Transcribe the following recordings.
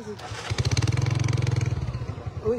Oui.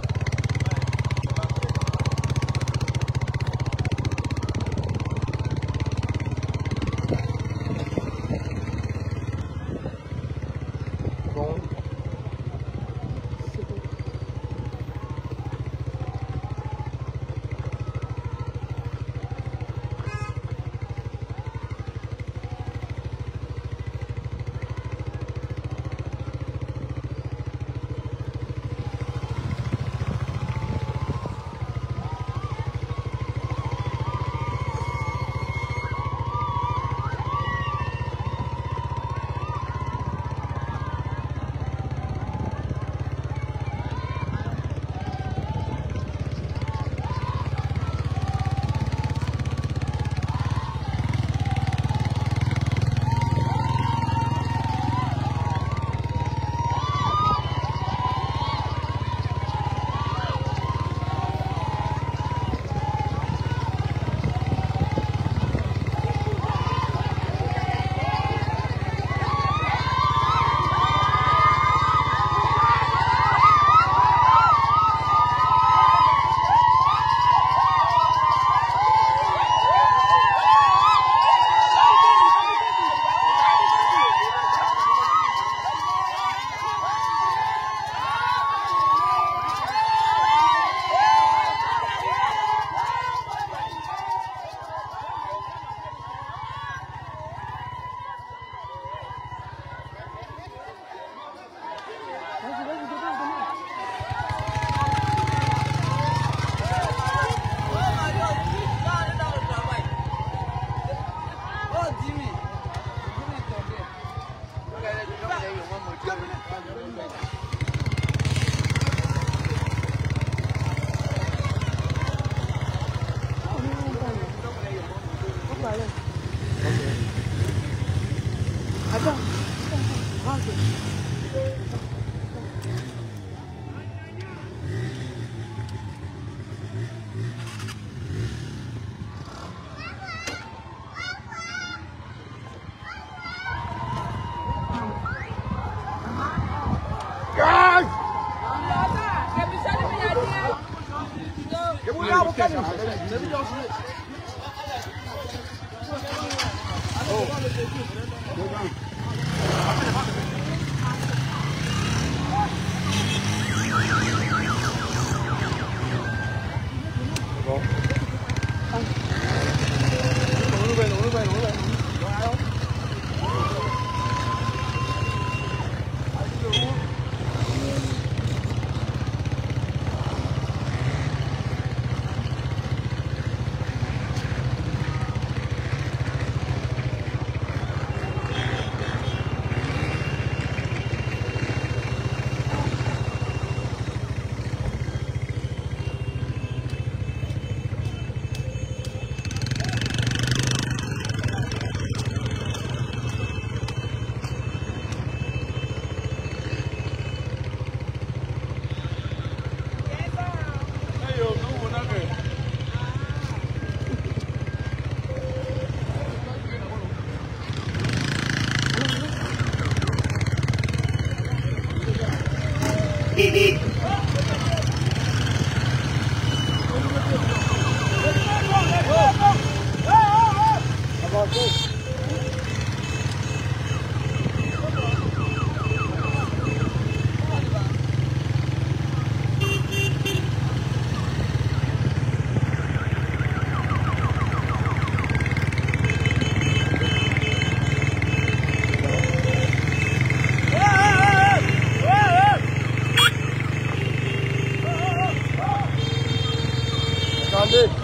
Attendez.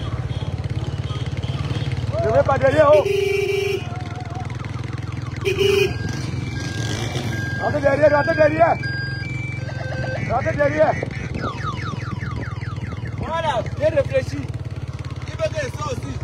Ne vais pas derrière. Oh. Rentrez derrière, rentrez derrière. Rentrez derrière. Voilà, bien réfléchi. Il veut dire ça aussi.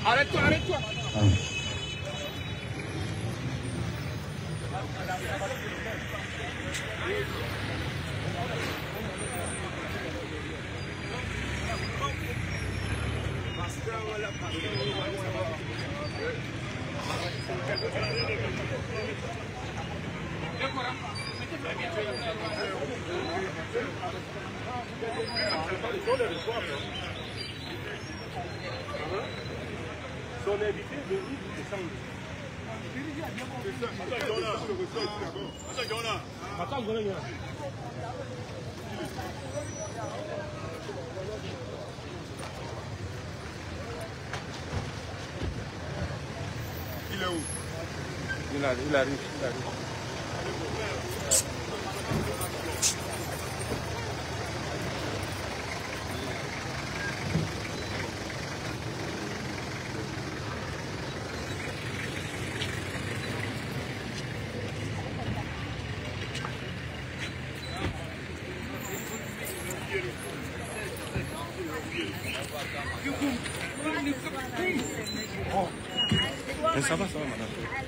Arrête-toi, arrête-toi. Son invité de lui, c'est ça. Il est où? Il arrive. Ça va, madame.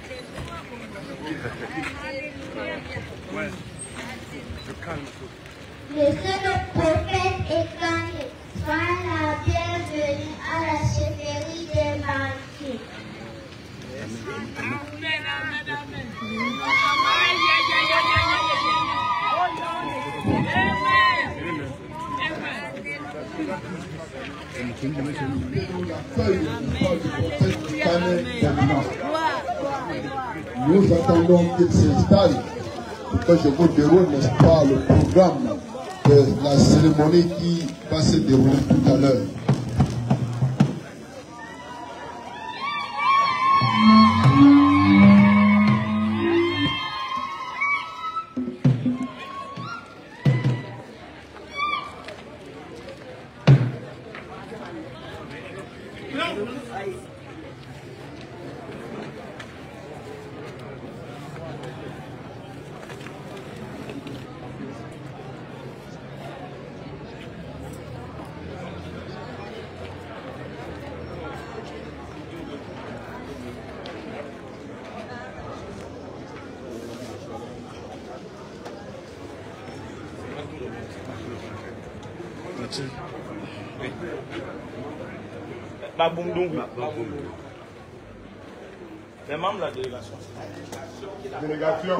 Ouais. Je calme tout. Le seul prophète est gagné. Sois la bienvenue à la chefferie des martyrs. Amen, amen, amen. Nous attendons qu'il s'installe pour que je vous déroule, n'est-ce pas, le programme de la cérémonie qui va se dérouler tout à l'heure. Les membres de la délégation. Délégation.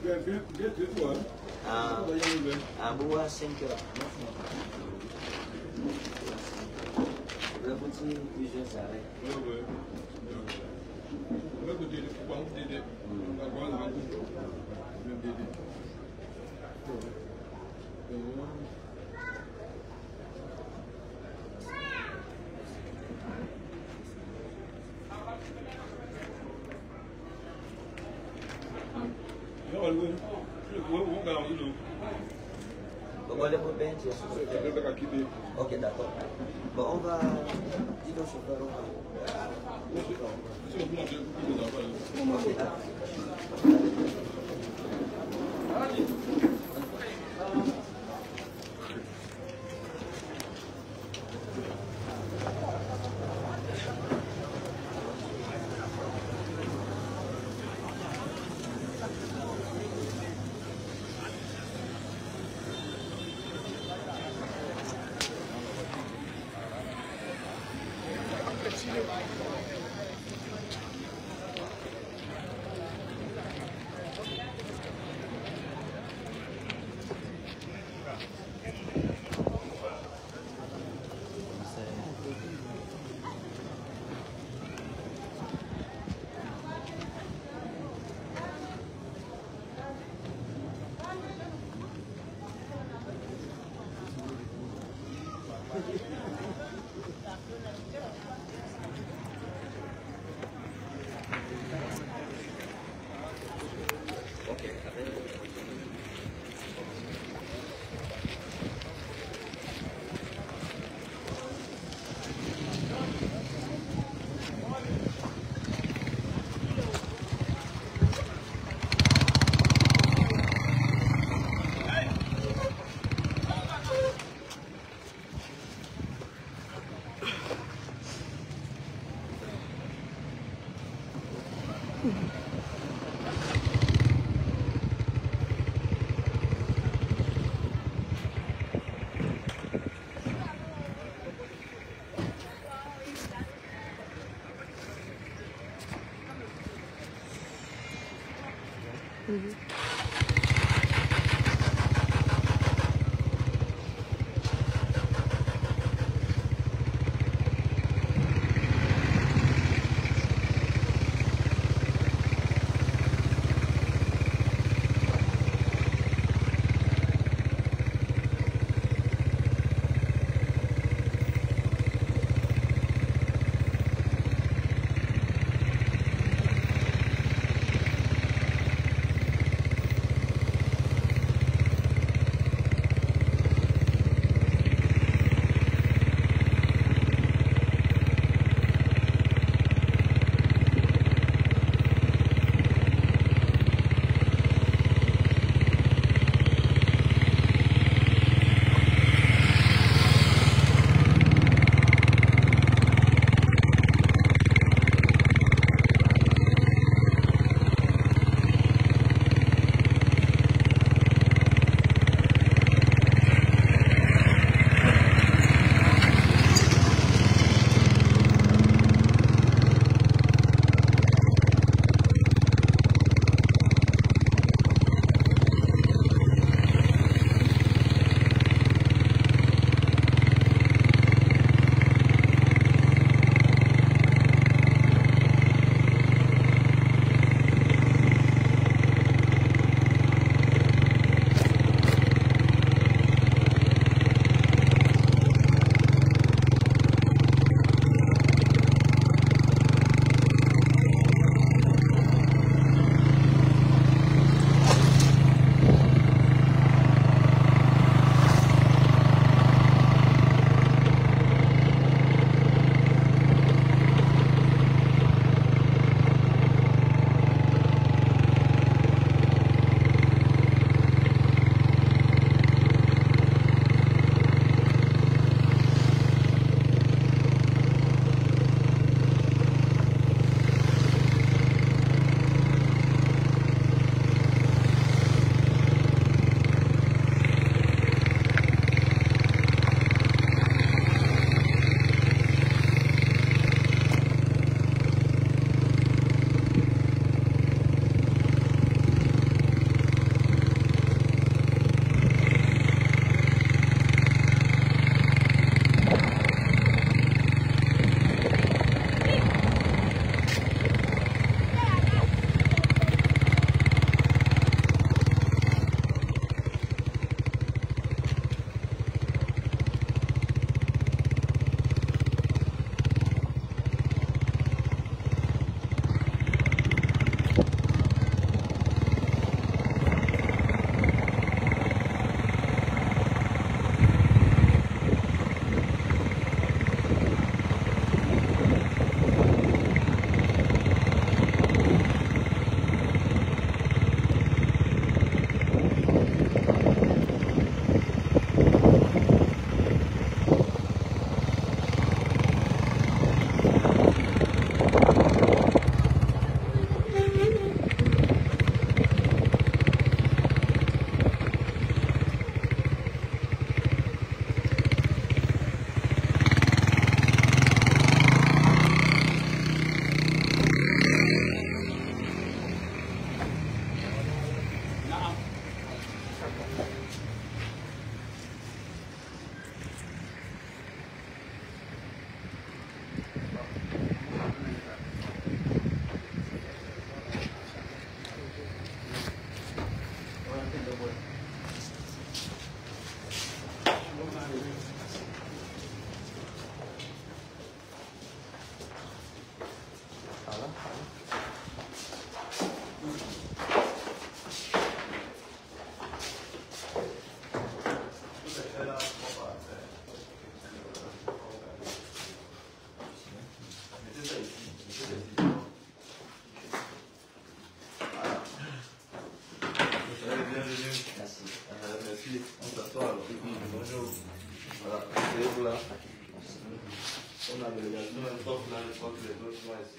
bois 5 heures. Le petit plusieurs arrêts. Ok, d'accord. Bon, on va dire au chauffeur. Merci. On s'assoit alors. Bonjour. Voilà, c'est vous là. On a le gâteau, un top là, je crois que les autres sont ici.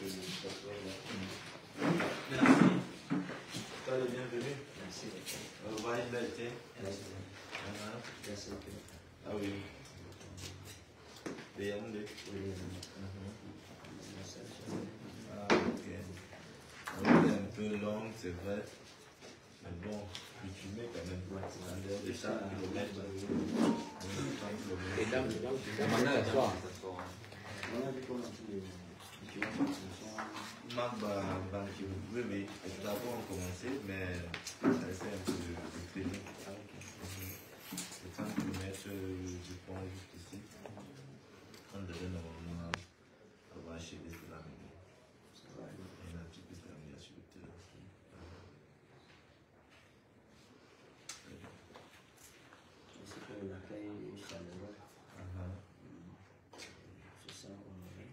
Merci. Soyez les bienvenus. Merci. Vous voyez là, tiens. Merci. Ah oui. Les Yaoundé. Oui. Ah ok. On est un peu long, c'est vrai. Mais bon, tu mets quand même. En dehors de ça, kilomètres. Et là, maintenant, la soirée. On a vu comment tu Marc oui, oui. Nous avons commencé, mais ça essaie un peu de traîner. C'est 30 km du pont juste ici. On devait normalement avoir acheté de la maison. On a un petit peu terminé sur le terrain. L'accueil chaleureux. C'est ça qu'on aurait.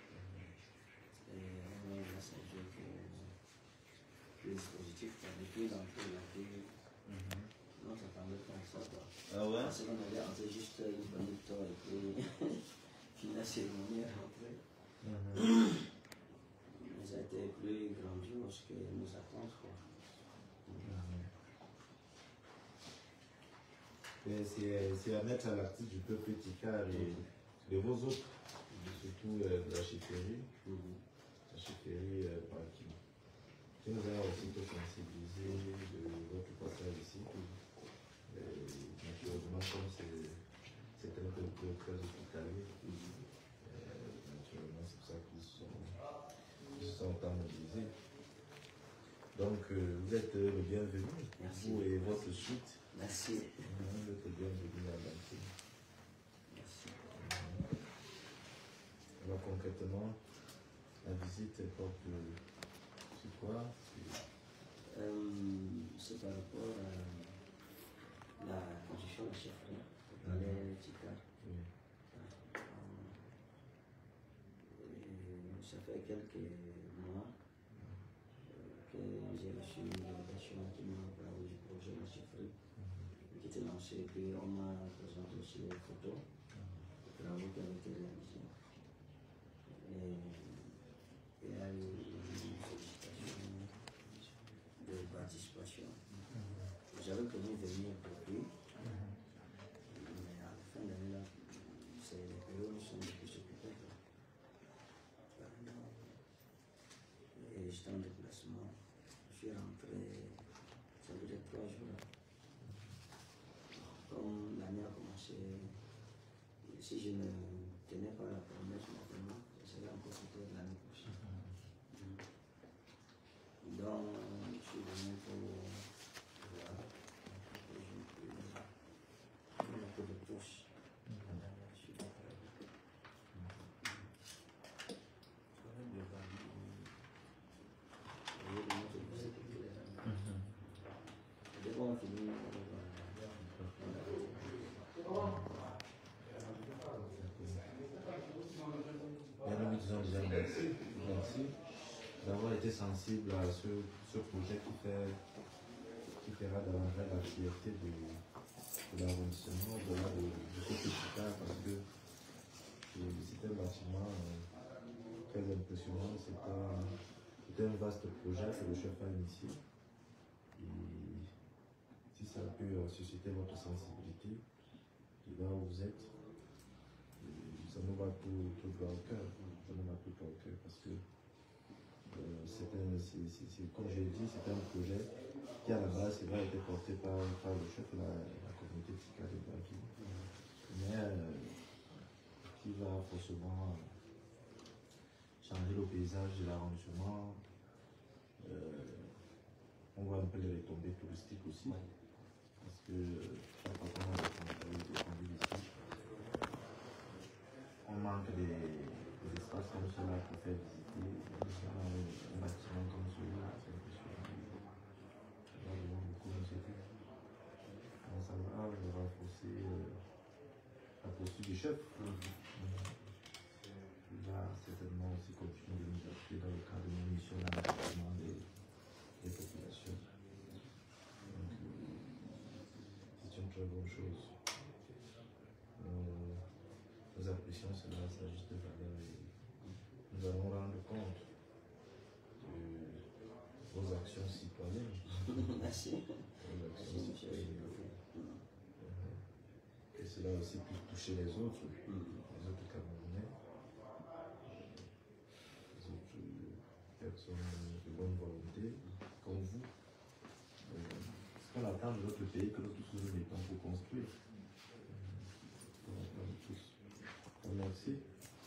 Et on a grâce à Dieu que le dispositif de plus en plus l'accueil. Non, ça parlait comme ça. Ah ouais? Parce qu'on avait entré juste une bonne temps et puis finir la cérémonie et rentrer. Mais ça a été plus grandiose que nos attentes. C'est à mettre à l'artiste du peuple Tika et de vos autres, surtout de la chefferie. La chefferie qui nous a aussi sensibilisé de votre passage ici. Naturellement, comme c'est un peu très hospitalier, naturellement, c'est pour ça qu'ils se sont autant mobilisés. Donc, vous êtes le bienvenu, vous et votre suite. Merci. Vous êtes le bienvenu à l'entrée. Merci. Alors, concrètement, la visite porte sur quoi? C'est par rapport à la constitution de la chefferie, pour parler Tika. Ça fait quelques mois que j'ai reçu une délégation qui m'a parlé du projet de la chefferie qui était lancé, et puis on m'a présenté aussi les photos des travaux qui avaient été réalisés. Et il y a eu une sollicitation de participation. J'avais prévu venir pour lui, mais à la fin de l'année, c'est les périodes où nous sommes les plus occupés. Et j'étais en déplacement. Je suis rentré, ça veut dire 3 jours. Comme l'année a commencé, si je ne tenais pas la promesse maintenant, je serais encore plutôt de l'année prochaine. Donc, je suis venu pour voir. Je un peu de touche. Je suis d'accord avec eux. Nous disons déjà merci d'avoir été sensible à ce projet qui fera davantage la fierté de l'arrondissement, du côté parce que c'était un bâtiment très impressionnant. C'était un vaste projet que le chef a initié. Et si ça a pu susciter votre sensibilité, et là où vous êtes, ça nous va tout droit au cœur. Ça nous va tout droit au cœur parce que comme j'ai dit, c'est un projet qui à la base c'est vrai, été porté par le chef de la communauté Tika de Baki, mais qui va forcément changer le paysage de l'arrondissement. On voit un peu les retombées touristiques aussi, parce que chaque fois qu'on a des conduits ici, on manque des espaces comme cela pour faire visiter. Un bâtiment comme celui-là, c'est impressionnant. Il y a vraiment beaucoup d'initiatives. Donc ça va renforcer la posture du chef. Il va certainement aussi continuer de nous appuyer dans le cadre de nos missions d'accompagnement des populations. Donc, c'est une très bonne chose. Nous apprécions cela à sa juste valeur et nous allons rendre compte de vos actions citoyennes. Merci. Vos actions citoyennes. Et cela aussi puisse toucher les autres Camerounais, les autres personnes de bonne volonté, comme vous. Ce qu'on attend de notre pays, que nous tous nous mettons pour construire. On attend de tous. Merci.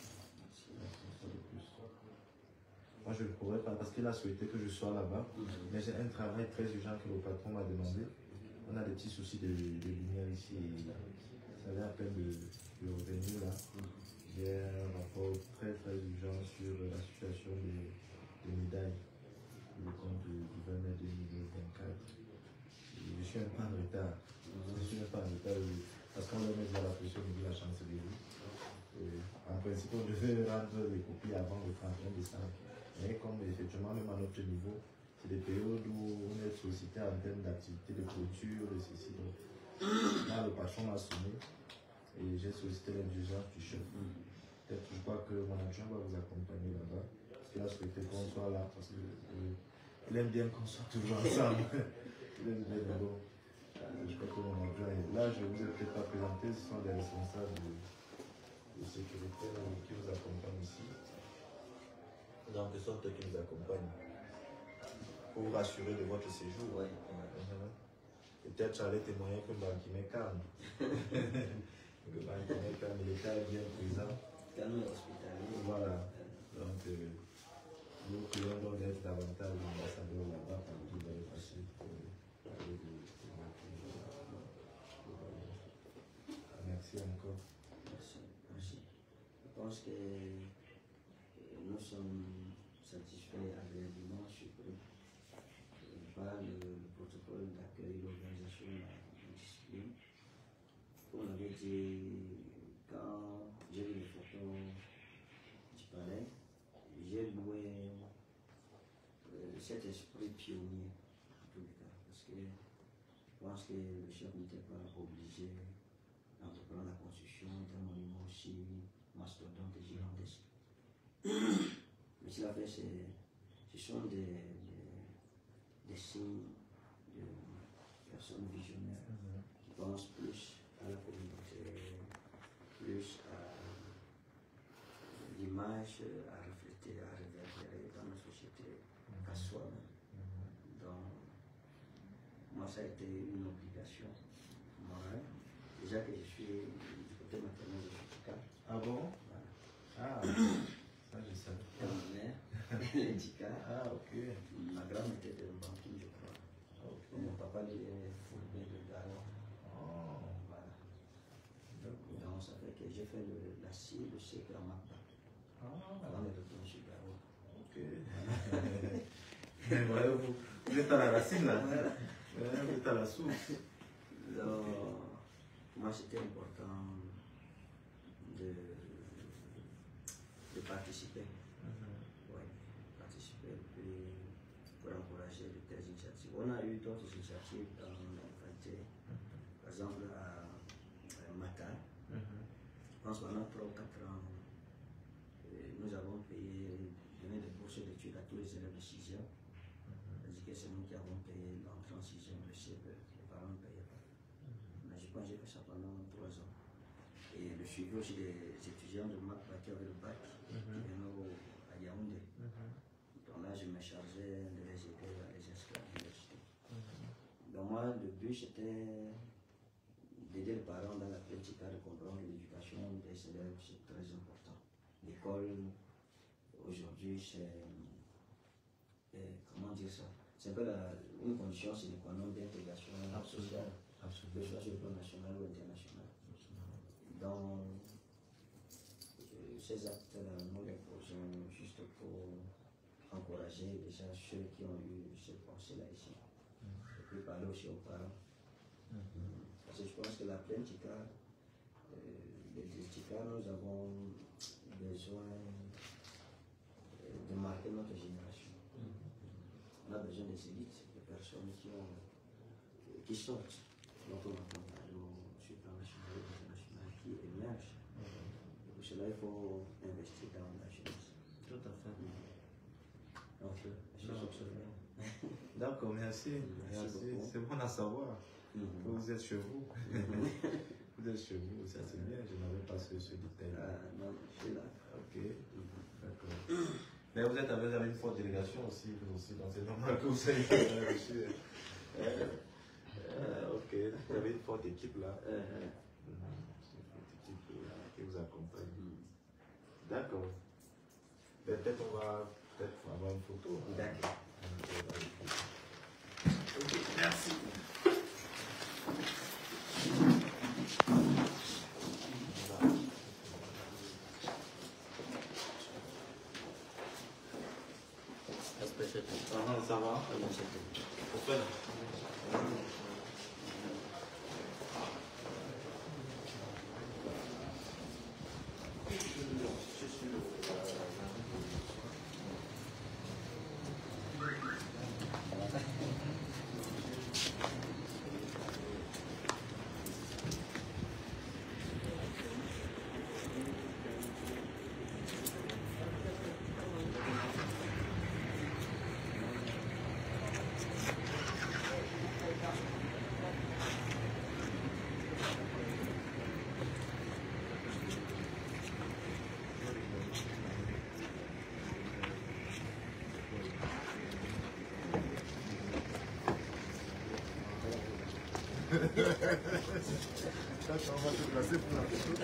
Moi, je ne pourrais pas, parce qu'il a souhaité que je sois là-bas, mais j'ai un travail très urgent que le patron m'a demandé. On a des petits soucis de lumière ici, et ça vient à peine de revenir là. J'ai un rapport très urgent sur la situation des médailles, le compte du 20 mai 2024. Je suis un peu en retard. Parce qu'on leur met la pression de la chancellerie. En principe, on devait rendre les copies avant le 31 décembre. Mais comme effectivement, même à notre niveau, c'est des périodes où on est sollicité en termes d'activité, de clôture, de ceci. Donc, là, le patron m'a sonné et j'ai sollicité l'indulgence du chef. Peut-être, je crois que mon adjoint va vous accompagner là-bas. Parce qu'il a souhaité qu'on soit là. Parce qu'il aime bien qu'on soit toujours ensemble. Il aime bien d'abord. Je crois que mon adjoint est là. Je ne vous ai peut-être pas présenté. Ce sont des responsables de sécurité qui vous accompagnent ici. Donc, ce sont eux qui nous accompagnent pour vous rassurer de votre séjour. Ouais. Peut-être j'allais témoigner que Bankime calme. Que Bankime calme, l'État est bien présent. Calme et hospitalier. Voilà. Donc, nous pouvons donc être davantage ambassadeurs là-bas pour vous allez passer pour parler de merci encore. Merci. Je pense que nous sommes satisfaits agréablement surpris par le protocole d'accueil, l'organisation de la discipline. Comme on avait dit, quand j'ai vu les photos du palais, j'ai loué cet esprit pionnier, en tout cas, parce que je pense que le chef n'était pas obligé d'entreprendre la construction d'un monument aussi mastodonte et gigantesque. Mais ce qu'il a fait, ce sont des signes de personnes visionnaires qui pensent plus à la communauté, plus à l'image à refléter, à réverbérer dans notre société qu'à soi-même. Donc, moi, ça a été une obligation morale. Déjà que je suis du côté maternel de Tika. Ah bon? Voilà. Ah, ça je savais. Ma mère, elle est Tika. Ah, ok. Ma grand-mère était de Banking, je crois. Ok. Mon papa, lui, est fourbe de Garo. Oh, Voilà. d'accord. Donc, ça fait que j'ai fait la scie, le siècle à Mapa. Avant de retourner sur Garo. Ok. Voilà, vous êtes à la racine là. Voilà. Vous êtes à la source. Donc, pour moi, c'était important de participer. Oui, participer pour encourager de telles initiatives. On a eu d'autres initiatives dans l'infanterie. Par exemple, à Mata, je pense pendant 3 ou 4 ans, nous avons donné des bourses d'études à tous les élèves de 6e. C'est-à-dire que c'est nous qui avons payé l'entrée en 6e, le CP, les parents ne payaient pas. Mais je pense que j'ai fait ça pendant 3 ans. Et le suivi aussi des étudiants de maths qui avaient le bac, qui venaient à Yaoundé. Donc là, je me chargeais de les aider à les inscrire à l'université. moi, le but c'était d'aider les parents dans la pratique de comprendre l'éducation des élèves, c'est très important. L'école, aujourd'hui, c'est, comment dire ça, c'est un peu une condition sine qua non d'intégration sociale, que ce soit sur le plan national ou international. Donc, ces actes-là, nous les posons juste pour encourager déjà ceux qui ont eu cette pensée-là ici. Et puis parler aussi aux parents. Parce que je pense que la pleine TICA, les TICA, nous avons besoin de marquer notre génération. On a besoin des élites, des personnes qui sortent notre accompagnement sur le plan national et international, qui émergent. Et pour cela, il faut investir dans la jeunesse. Tout à fait. Donc, d'accord, merci. C'est bon à savoir. Vous êtes chez vous. Vous êtes chez vous, ça c'est bien. Je n'avais pas ce détail. Non, je suis là. Ok, d'accord. Mais vous êtes avec une forte délégation aussi, donc c'est normal que vous soyez reçu. Ok, vous avez une forte équipe là. C'est une forte équipe qui vous accompagne. D'accord. Peut-être on va avoir une photo. D'accord. Ok, merci. Ça va? Pourquoi? On va se placer pour la photo.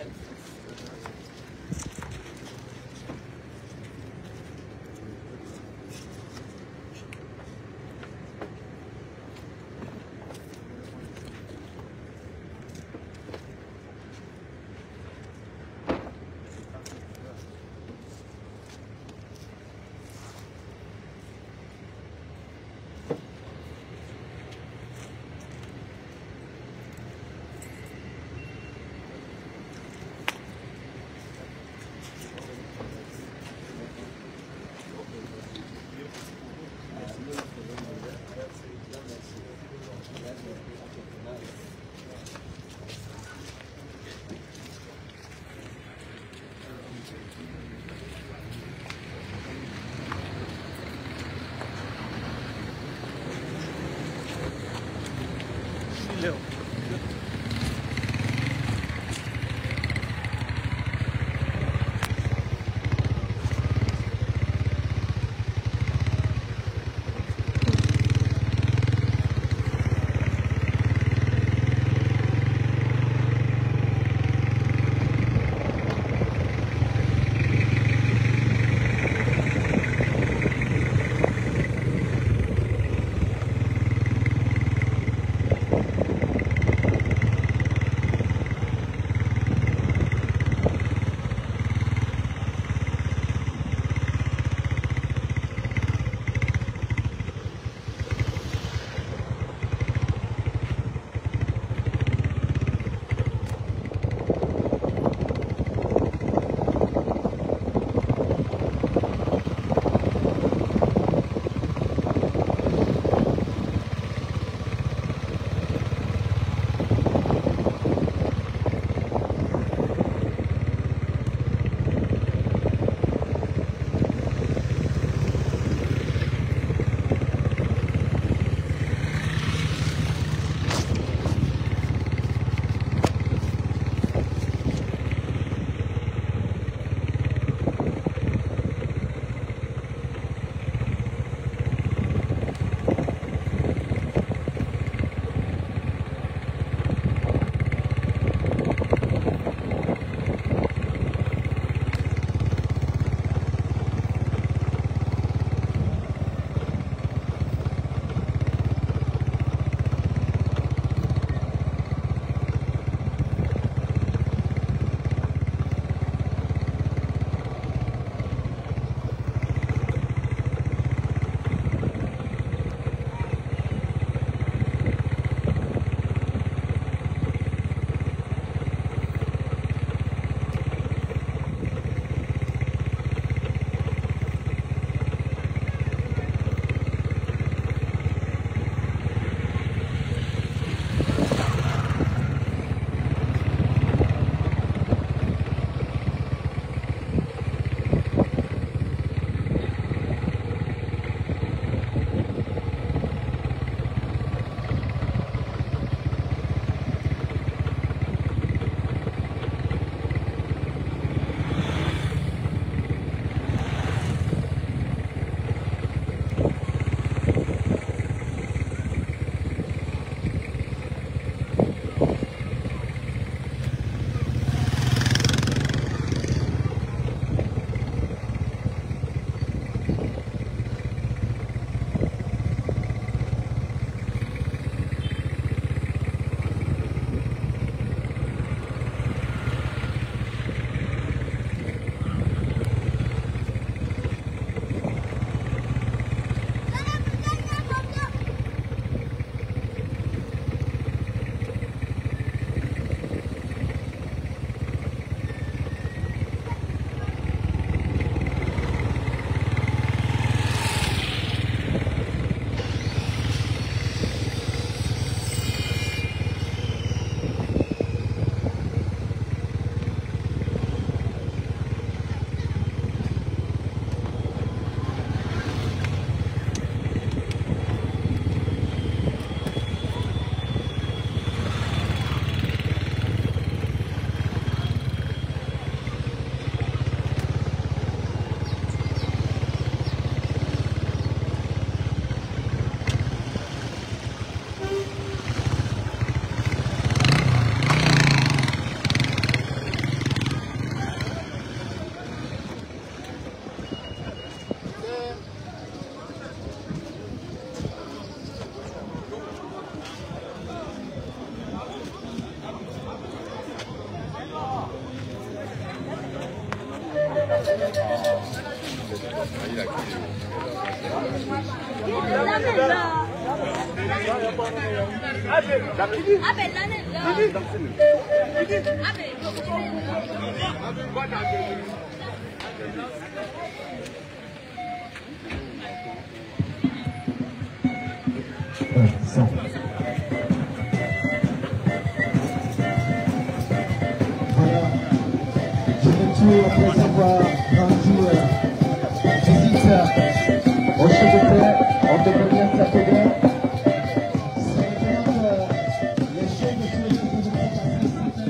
Après avoir rendu visite au chef de paix, on devrait bien s'appeler. C'est maintenant que les chefs de paix devraient passer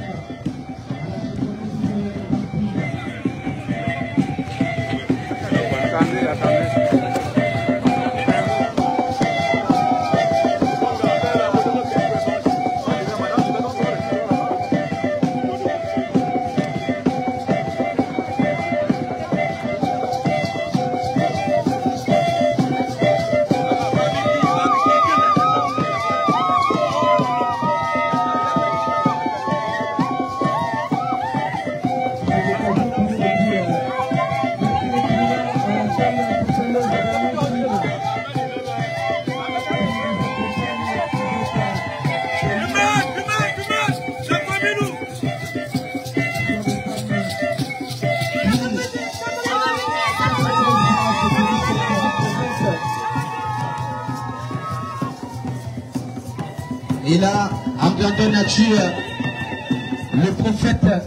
Et là, en grandeur nature, le prophète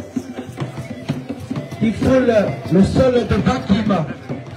qui frôle le sol de Bakim.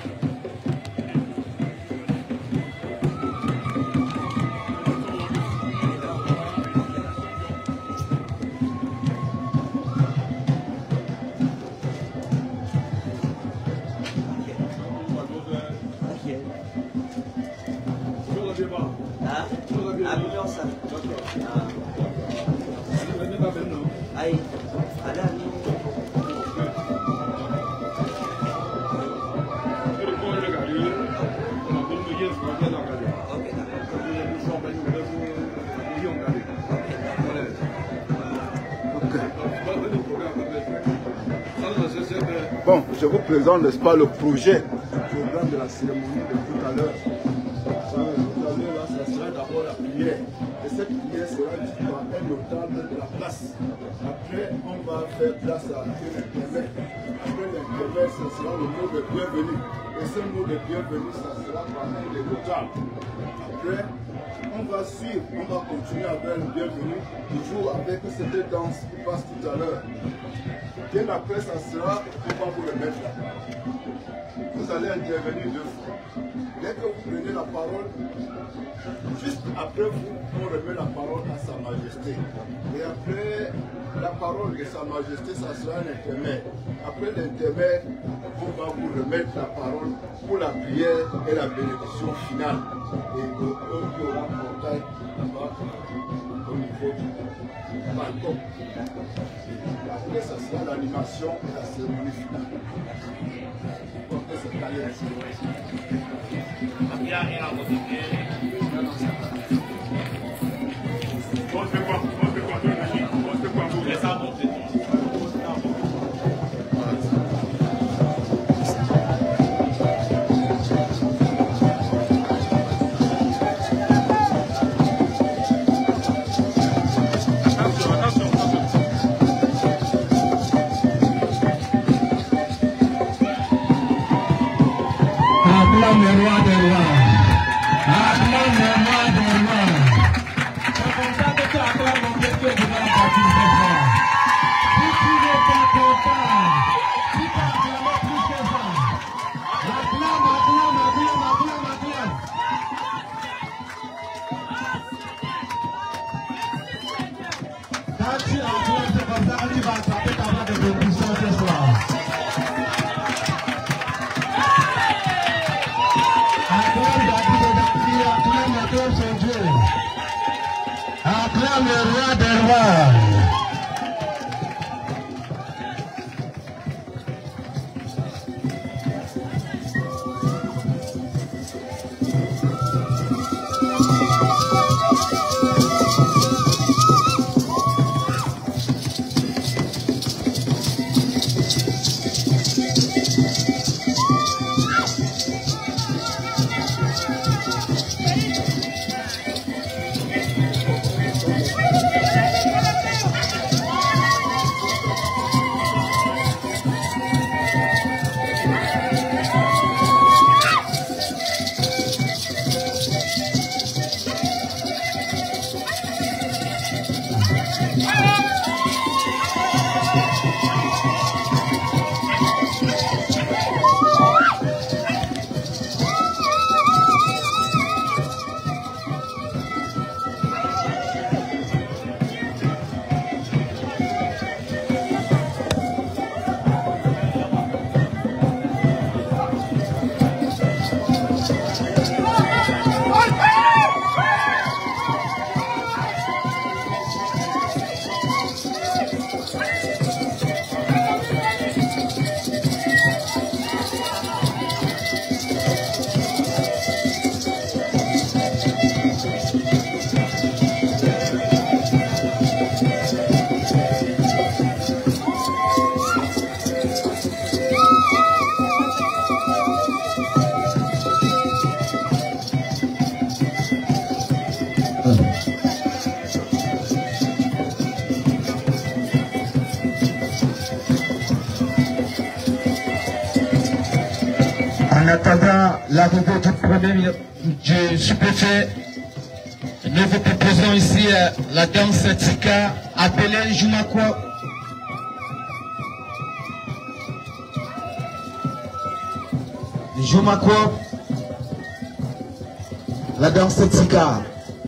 Bon, je vous présente, n'est-ce pas, le projet du programme de la cérémonie de tout à l'heure. Tout à l'heure, là, ça sera d'abord la prière. Et cette prière sera dite par un notable de la place. Après, on va faire place à l'intermède. Après l'intermède, ce sera le mot de bienvenue. Et ce mot de bienvenue, ça sera par un des notables. Après, on va suivre, on va continuer avec le bienvenue, toujours avec cette danse qui passe tout à l'heure. Bien après, ça sera, on va vous le mettre là. Vous allez intervenir 2 fois. Dès que vous prenez la parole, juste après vous, on remet la parole à Sa Majesté. Et après la parole de Sa Majesté, ça sera un intermède. Après l'intermède, on va vous remettre la parole pour la prière et la bénédiction finale. Et eux qui auront un portail là-bas au niveau du balcon. Après, ça sera l'animation et la cérémonie finale. Portez cette carrière. Acclame le roi des rois. Acclame le roi des rois. C'est comme ça que tu acclames mon Dieu de la baptise des rois. Si tu n'es pas content, tu peux acclamer plus que ça. Acclame, acclame, acclame, acclame, acclame. Quand tu acclames, c'est comme ça que tu vas attraper ta voix de bénédiction ce soir. Acclame son Dieu. Acclame le roi des rois. En attendant l'arrivée du premier du sous-préfet, nous vous proposons ici la danse tika appelée Jumakwa. Jumakwa, la danse tika.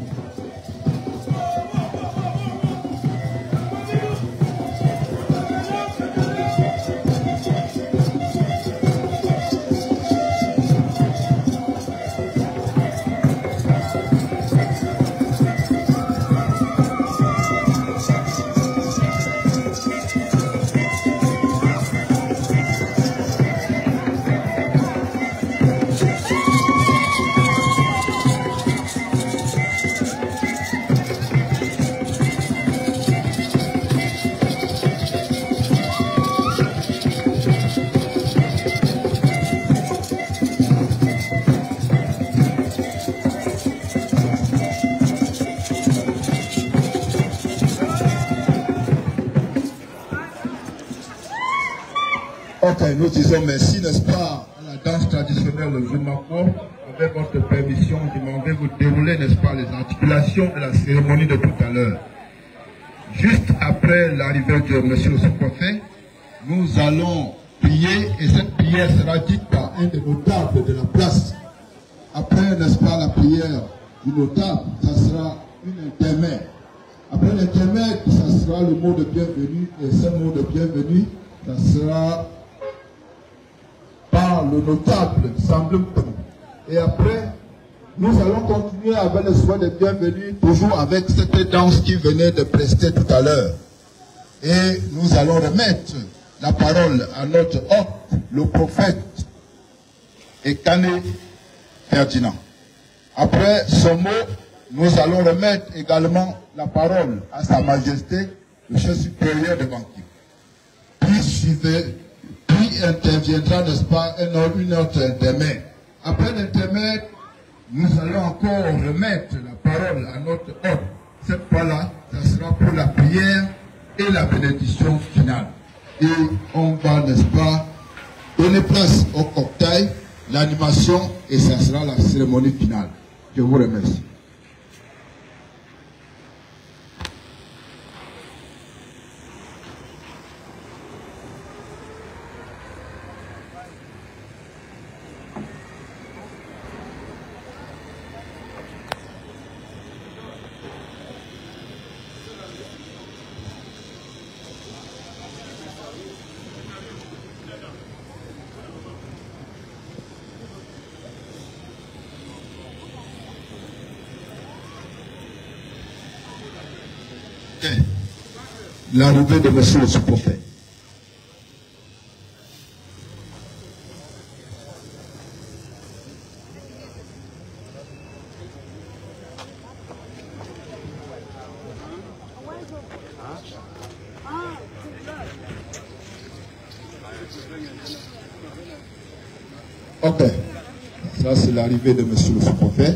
Ok, nous disons merci, n'est-ce pas, à la danse traditionnelle de Jumakwa. Avec votre permission, je m'en vais vous dérouler, n'est-ce pas, les articulations de la cérémonie de tout à l'heure. Juste après l'arrivée de monsieur le sous-préfet, nous allons prier et cette prière sera dite par un des notables de la place. Après, n'est-ce pas, la prière du notable, ça sera une intermède. Après l'intermède, ça sera le mot de bienvenue et ce mot de bienvenue, ça sera par le notable Samblempo. Et après, nous allons continuer avec le soin de bienvenue, toujours avec cette danse qui venait de prester tout à l'heure. Et nous allons remettre la parole à notre hôte, le prophète Ekane Ferdinand. Après ce mot, nous allons remettre également la parole à Sa Majesté, le chef supérieur de Banquier. Puis interviendra, n'est-ce pas, une autre intermède. Après l'intermède, nous allons encore remettre la parole à notre hôte. Cette fois-là, ça sera pour la prière et la bénédiction finale. Et on va, n'est-ce pas, donner place au cocktail, l'animation, et ça sera la cérémonie finale. Je vous remercie. L'arrivée de monsieur le sous-préfet. Ok, ça c'est l'arrivée de monsieur le sous-préfet.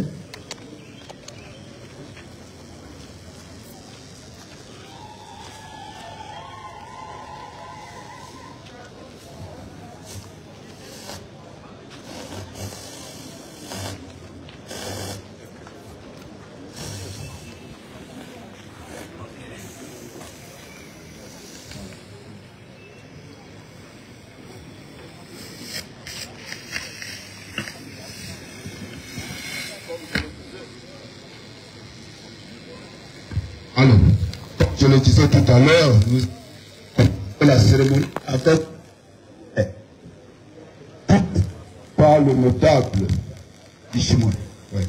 Alors, comme je le disais tout à l'heure, nous la cérémonie avec par le notable Ishimoy. Ouais,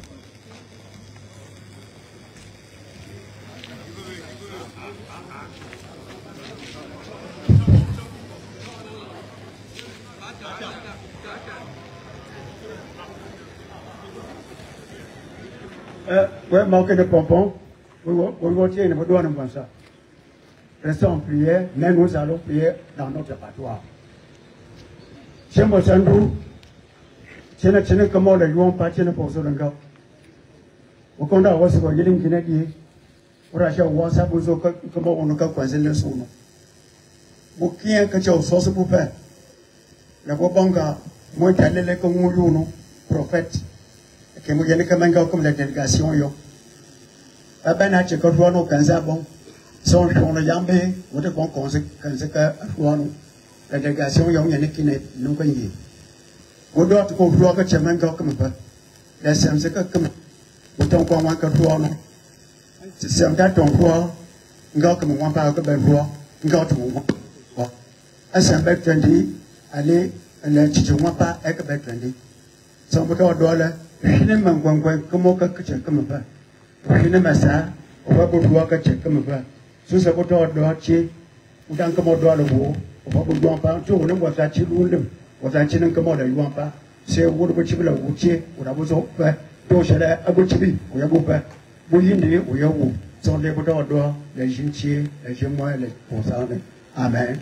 ouais, manquer de pompons. Vous tiens, vous doit nous ça. Restons en prière, mais nous allons prier dans notre patois. Tiens, moi, c'est un coup. Tiens, comment les louons pas tiennent pour ce gars. Au compte à ce qu'il y a une guinée, pour acheter un WhatsApp, comment on a coincé le son. Vous qui est que tu as sauce pour faire. la Bobanga, moi, t'allais comme un prophète, que moi, j'allais comme la délégation, yo. Ah ben, à Tchèque, on a un bon. Son on a yambé, on a bon conseil, la délégation, il y a un qui n'est non connu. On doit te comprendre que tu as même comme ça. La SMC, comme autant qu'on voit que toi, non. C'est un gars ton roi, un gars comme moi, pas comme un roi, un gars tout le monde. À Saint-Bertrandi, allez, le Chichouan pas, et que Bertrandi. Son bouton d'or, je n'ai même pas comme que tu as comme ça. Je n'ai pas ça, on va pouvoir que tu as comme ça. Sous ce bouton d'or, tu ou dans comme d'or le beau, on va pouvoir pas, tu ne vois pas, tu l'oules, on va t'en comme on ne pas. C'est où le petit peu le routier, ou la bouson, tout cela à Bouchibi, ou à Boupa. Bouillini, ou Yahoo, sont les boutons d'or, les gentiers, les gémois, les concerts. Amen.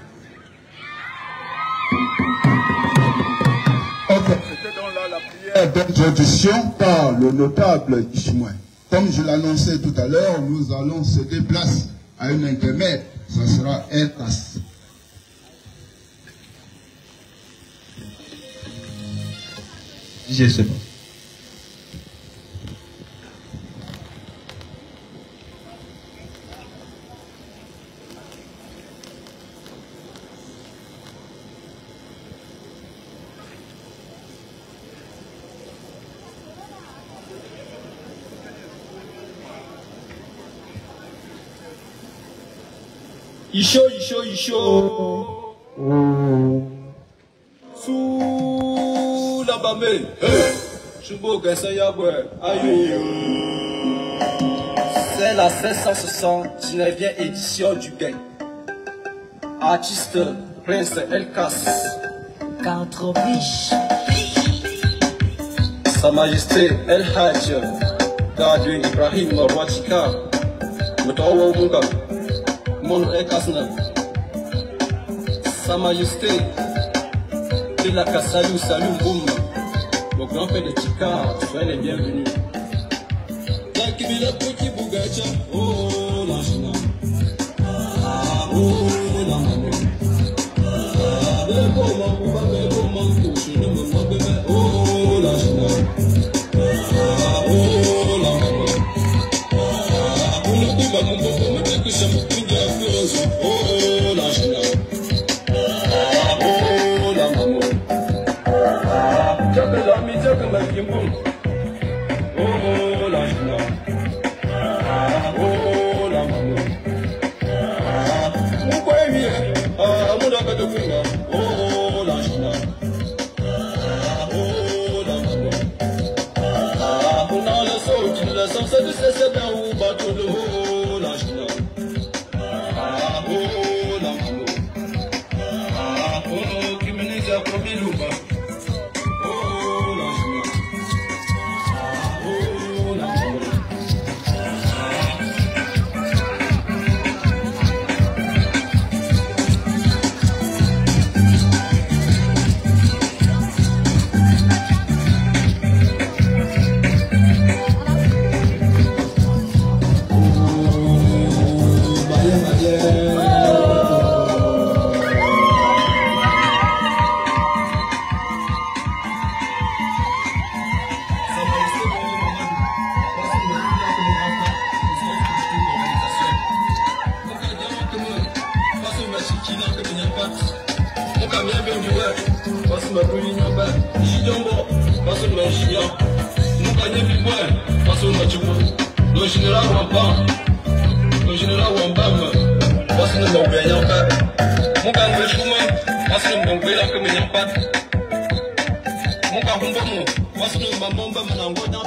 C'était donc là la prière d'introduction par le notable Ishmael. Comme je l'annonçais tout à l'heure, nous allons céder place à une intermède. Ça sera Elkas. Je sais pas. Isho. Sous la bambe. Chubo Gassayabwe. Aïe. C'est la 569e édition du Gain. Artiste Prince Elkas. Quatre biches. Sa Majesté El Hadj Dadwe Ibrahim Rwachika. Mutawa Munga. Mon Ekasna, Sa Majesté de la Kassalou Salou Boum, le grand père de Chika, soyez les bienvenus. Takibila Pouki Bougacha, oh la China, oh la Mamou, oh la China, oh la Mamou. Oh la China, oh la maman, Jack la mi Jack la kimboum, oh la China, oh la maman, mon poème, mon appel de Kunga, oh la China, oh la maman, on a le saut, la sauce de ces ou bateau de oh la China. Le général Wamba, parce que nous avons bien fait. Mon gars, nous sommes parce que nous avons bien fait. Mon gars, nous sommes parce que nous avons bien fait. Mon gars,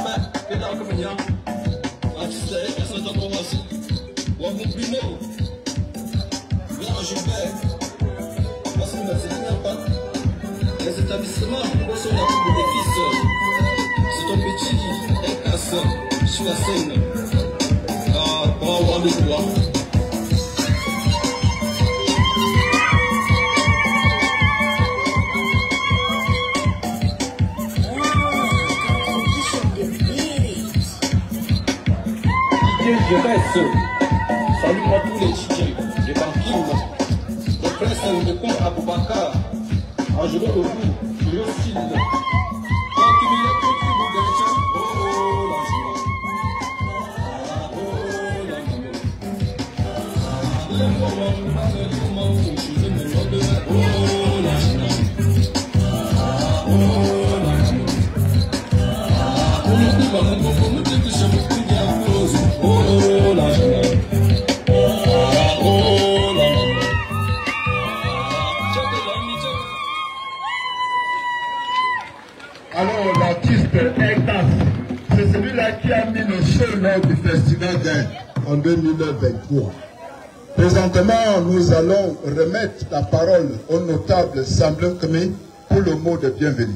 les établissements sont là pour bénéfice. C'est ton petit Elkas sur la scène. Pour avoir le droit. Je reste. Salut à tous les DJ, les banquiers, le prince Ndokoum Aboubakar, Ah, je vais au bout. Je vais au style. Alors, l'artiste Egnas, c'est celui-là qui a mis le show lors du Festival d'Inde en 2023. Présentement, nous allons remettre la parole au notable Samblin Kemi pour le mot de bienvenue.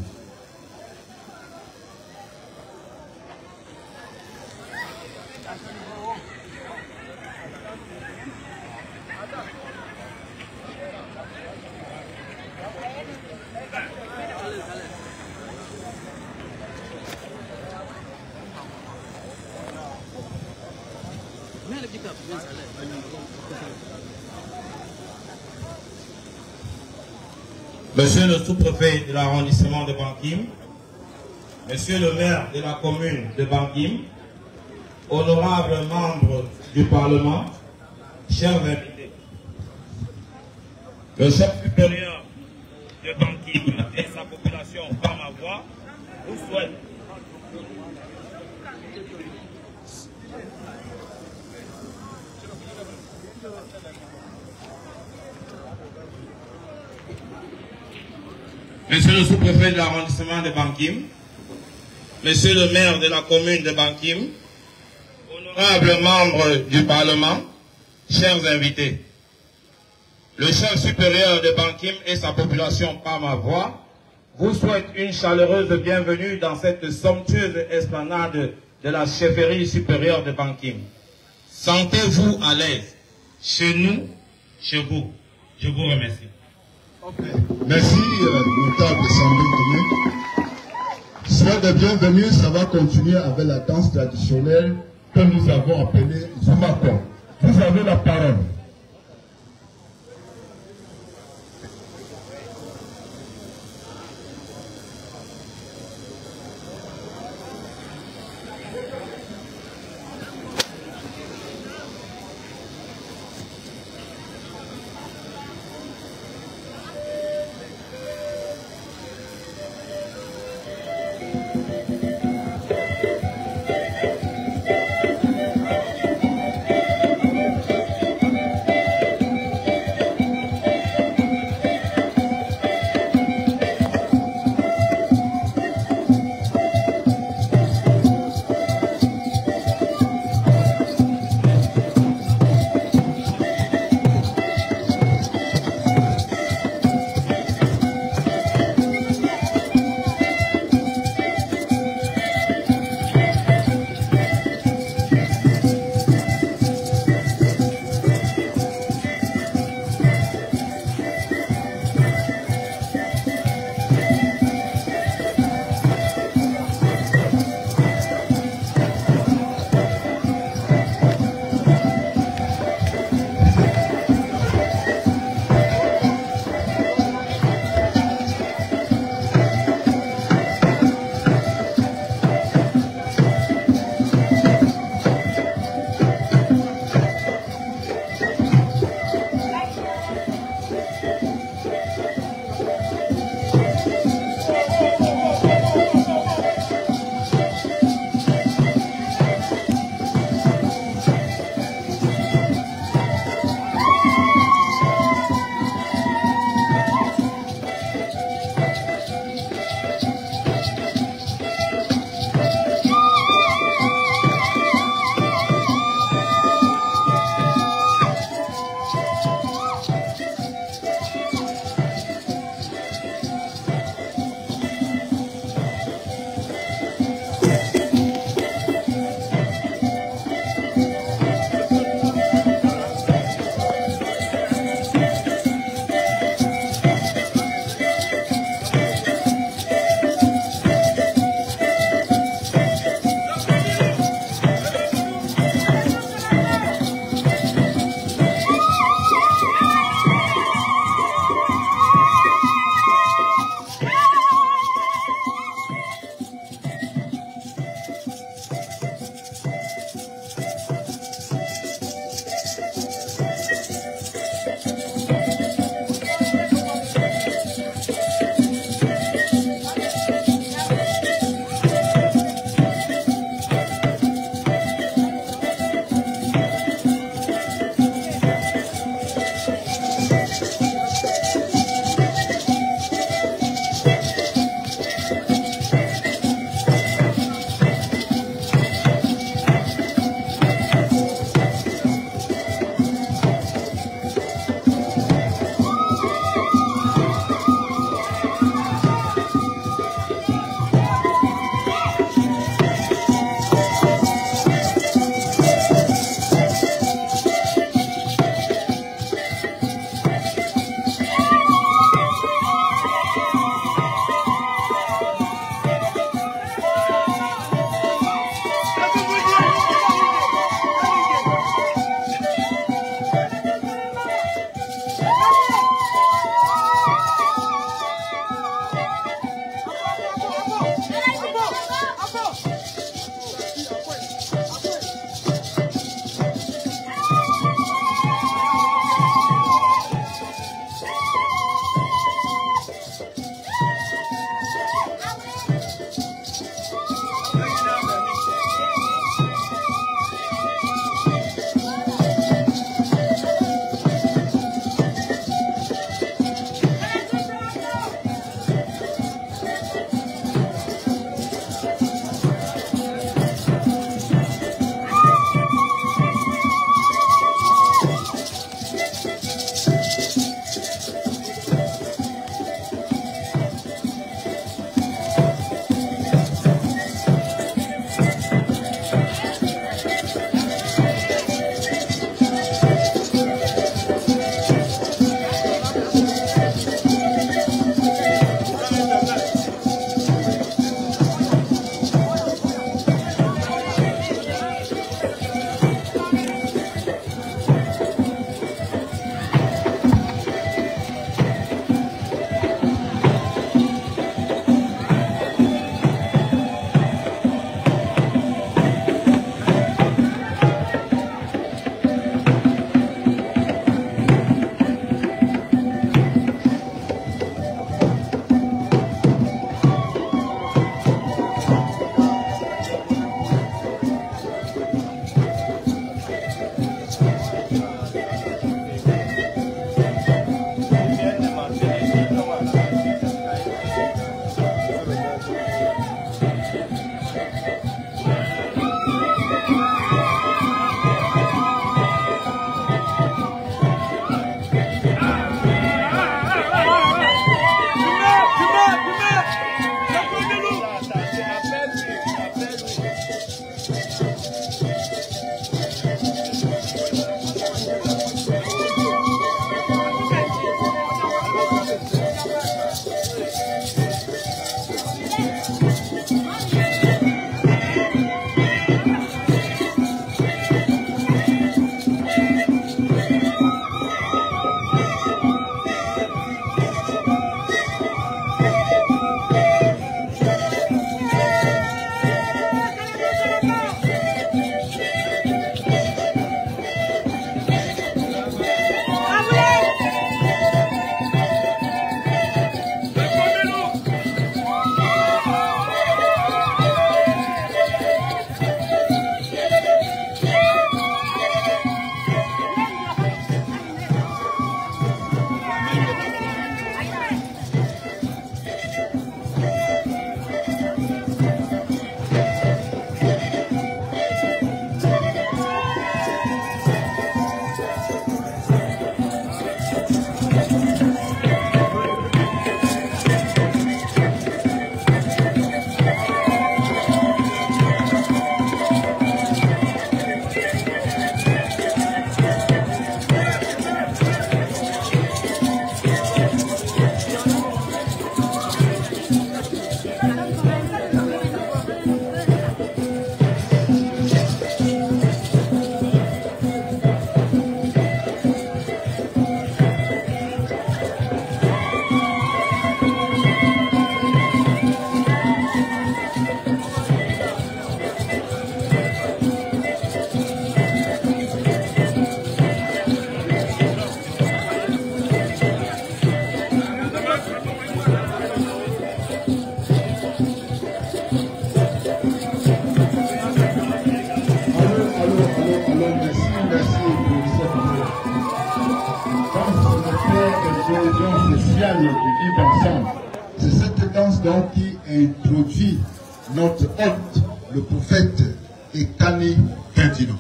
Monsieur le sous-préfet de l'arrondissement de Bankim, Monsieur le maire de la commune de Bankim, honorables membres du Parlement, chers invités, le chef supérieur de Bankim et sa population par ma voix vous souhaite Monsieur le sous-préfet de l'arrondissement de Bankim, Monsieur le maire de la commune de Bankim, honorables membres du Parlement, chers invités, le chef supérieur de Bankim et sa population par ma voix vous souhaitent une chaleureuse bienvenue dans cette somptueuse esplanade de la chefferie supérieure de Bankim. Sentez-vous à l'aise, chez nous, chez vous. Je vous remercie. Merci, notable Samblin Kemi. Soyez de bienvenue, ça va continuer avec la danse traditionnelle que nous avons appelée Zumako. Vous avez la parole. cohésion sociale du vivre ensemble. C'est cette danse donc qui introduit notre hôte, le prophète Ekani Quintino.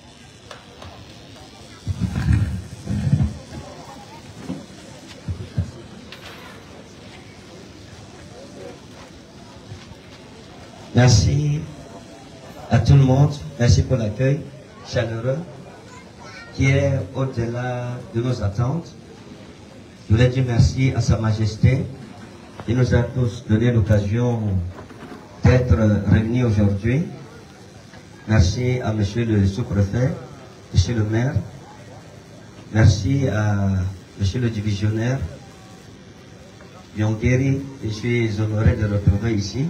Merci à tout le monde, merci pour l'accueil chaleureux qui est au-delà de nos attentes. Je voulais dire merci à Sa Majesté qui nous a tous donné l'occasion d'être réunis aujourd'hui. Merci à Monsieur le sous-préfet, Monsieur le maire, merci à Monsieur le divisionnaire Yongeri, je suis honoré de le retrouver ici.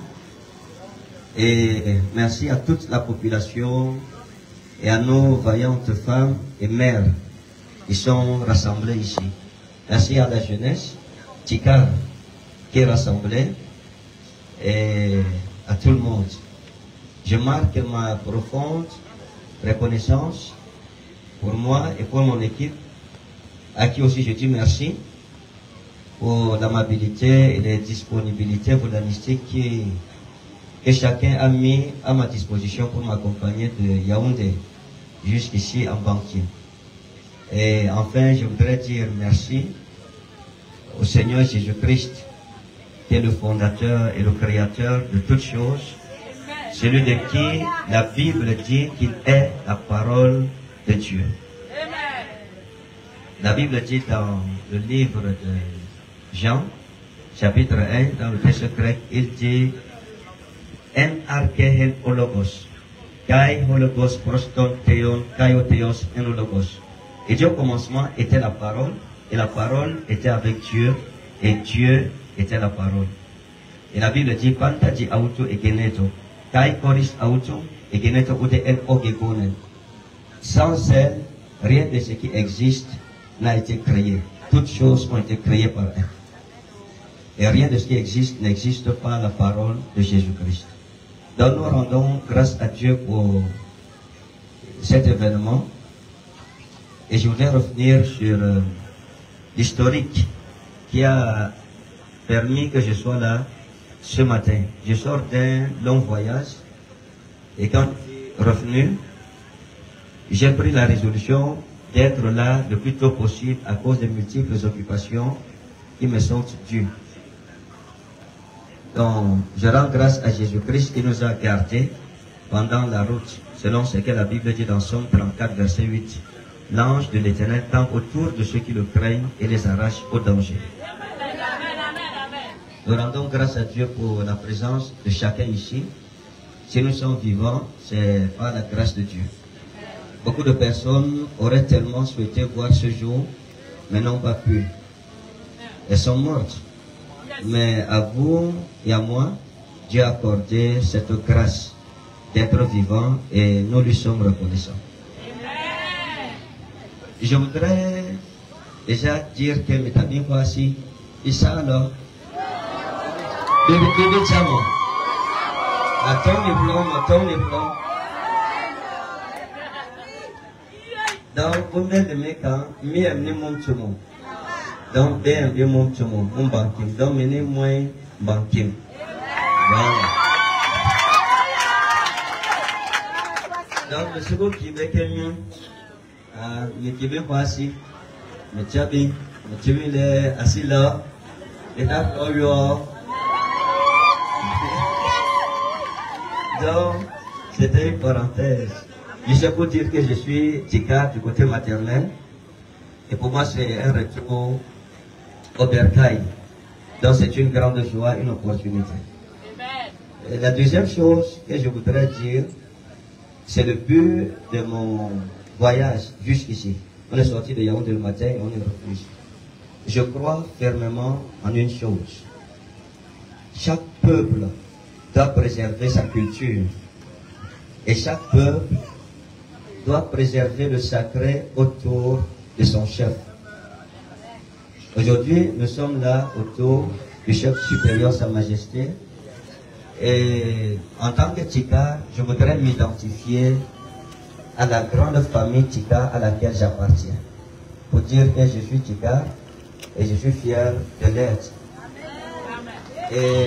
Et merci à toute la population et à nos vaillantes femmes et mères qui sont rassemblées ici. Merci à la jeunesse, Tika, qui est rassemblée, et à tout le monde. Je marque ma profonde reconnaissance pour moi et pour mon équipe, à qui aussi je dis merci pour l'amabilité et les disponibilités volontistiques que chacun a mis à ma disposition pour m'accompagner de Yaoundé jusqu'ici en Bankim. Et enfin, je voudrais dire merci au Seigneur Jésus-Christ, qui est le fondateur et le créateur de toutes choses, celui de qui la Bible dit qu'il est la parole de Dieu. La Bible dit dans le livre de Jean, chapitre 1, dans le texte grec, il dit En archehel hologos, kai hologos proston theon, kai theos en hologos. Et Dieu au commencement était la parole, et la parole était avec Dieu, et Dieu était la parole. Et la Bible dit, Panta di auto e geneto, kai koris auto e geneto ude en ogegonen. Sans elle, rien de ce qui existe n'a été créé. Toutes choses ont été créées par elle. Et rien de ce qui existe n'existe pas la parole de Jésus-Christ. Donc nous rendons grâce à Dieu pour cet événement. Et je voudrais revenir sur l'historique qui a permis que je sois là ce matin. Je sors d'un long voyage et quand je suis revenu, j'ai pris la résolution d'être là le plus tôt possible à cause des multiples occupations qui me sont dues. Donc, je rends grâce à Jésus-Christ qui nous a gardés pendant la route, selon ce que la Bible dit dans Somme 34, verset 8. L'ange de l'Éternel campe autour de ceux qui le craignent et les arrache au danger. Nous rendons grâce à Dieu pour la présence de chacun ici. Si nous sommes vivants, c'est par la grâce de Dieu. Beaucoup de personnes auraient tellement souhaité voir ce jour, mais n'ont pas pu. Elles sont mortes. Mais à vous et à moi, Dieu a accordé cette grâce d'être vivant et nous lui sommes reconnaissants. Je voudrais déjà dire que mes amis voici, et ça alors, bébé Tchamo, attends les blancs. Donc, pour mettre de mes camps, mi mon tchamo. Donc, bien mon tchamo, mon bankim. Donc, menez moins bankim. Voilà. Donc, le second qui veut quelqu'un, mais qui veut pas assis, mais tu as bien, il est assis là, et là, donc, c'était une parenthèse. Je sais pour dire que je suis Tika du côté maternel, et pour moi, c'est un retour au bercail. Donc, c'est une grande joie, une opportunité. Et la deuxième chose que je voudrais dire, c'est le but de mon voyage jusqu'ici. On est sorti de Yaoundé le matin et on est revenu ici. Je crois fermement en une chose. Chaque peuple doit préserver sa culture. Et chaque peuple doit préserver le sacré autour de son chef. Aujourd'hui, nous sommes là autour du chef supérieur, Sa Majesté. Et en tant que Tika, je voudrais m'identifier à la grande famille Tika à laquelle j'appartiens. Pour dire que je suis Tika, et je suis fier de l'être. Et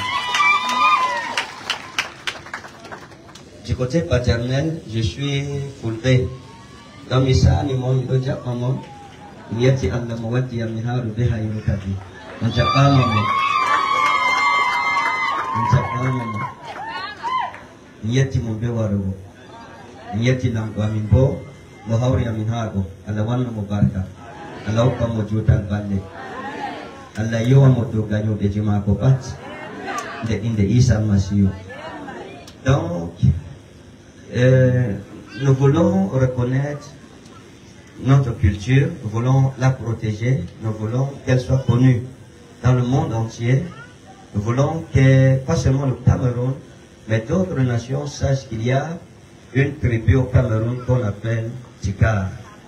du côté paternel, je suis Fulbe. Dans mes sons, ils m'ont dit que maman, il y a des gens qui ont dit que Nyati mumbewaru, nyati namkwamimbo, muhauri aminhago, alawana mubarka, alauka mojuta bale, alayoa motoganyo de jimakopat, de Isa Masiou. Donc, nous voulons reconnaître notre culture, nous voulons la protéger, nous voulons qu'elle soit connue dans le monde entier. Nous voulons que, pas seulement le Cameroun, mais d'autres nations sachent qu'il y a une tribu au Cameroun qu'on appelle Tchikar.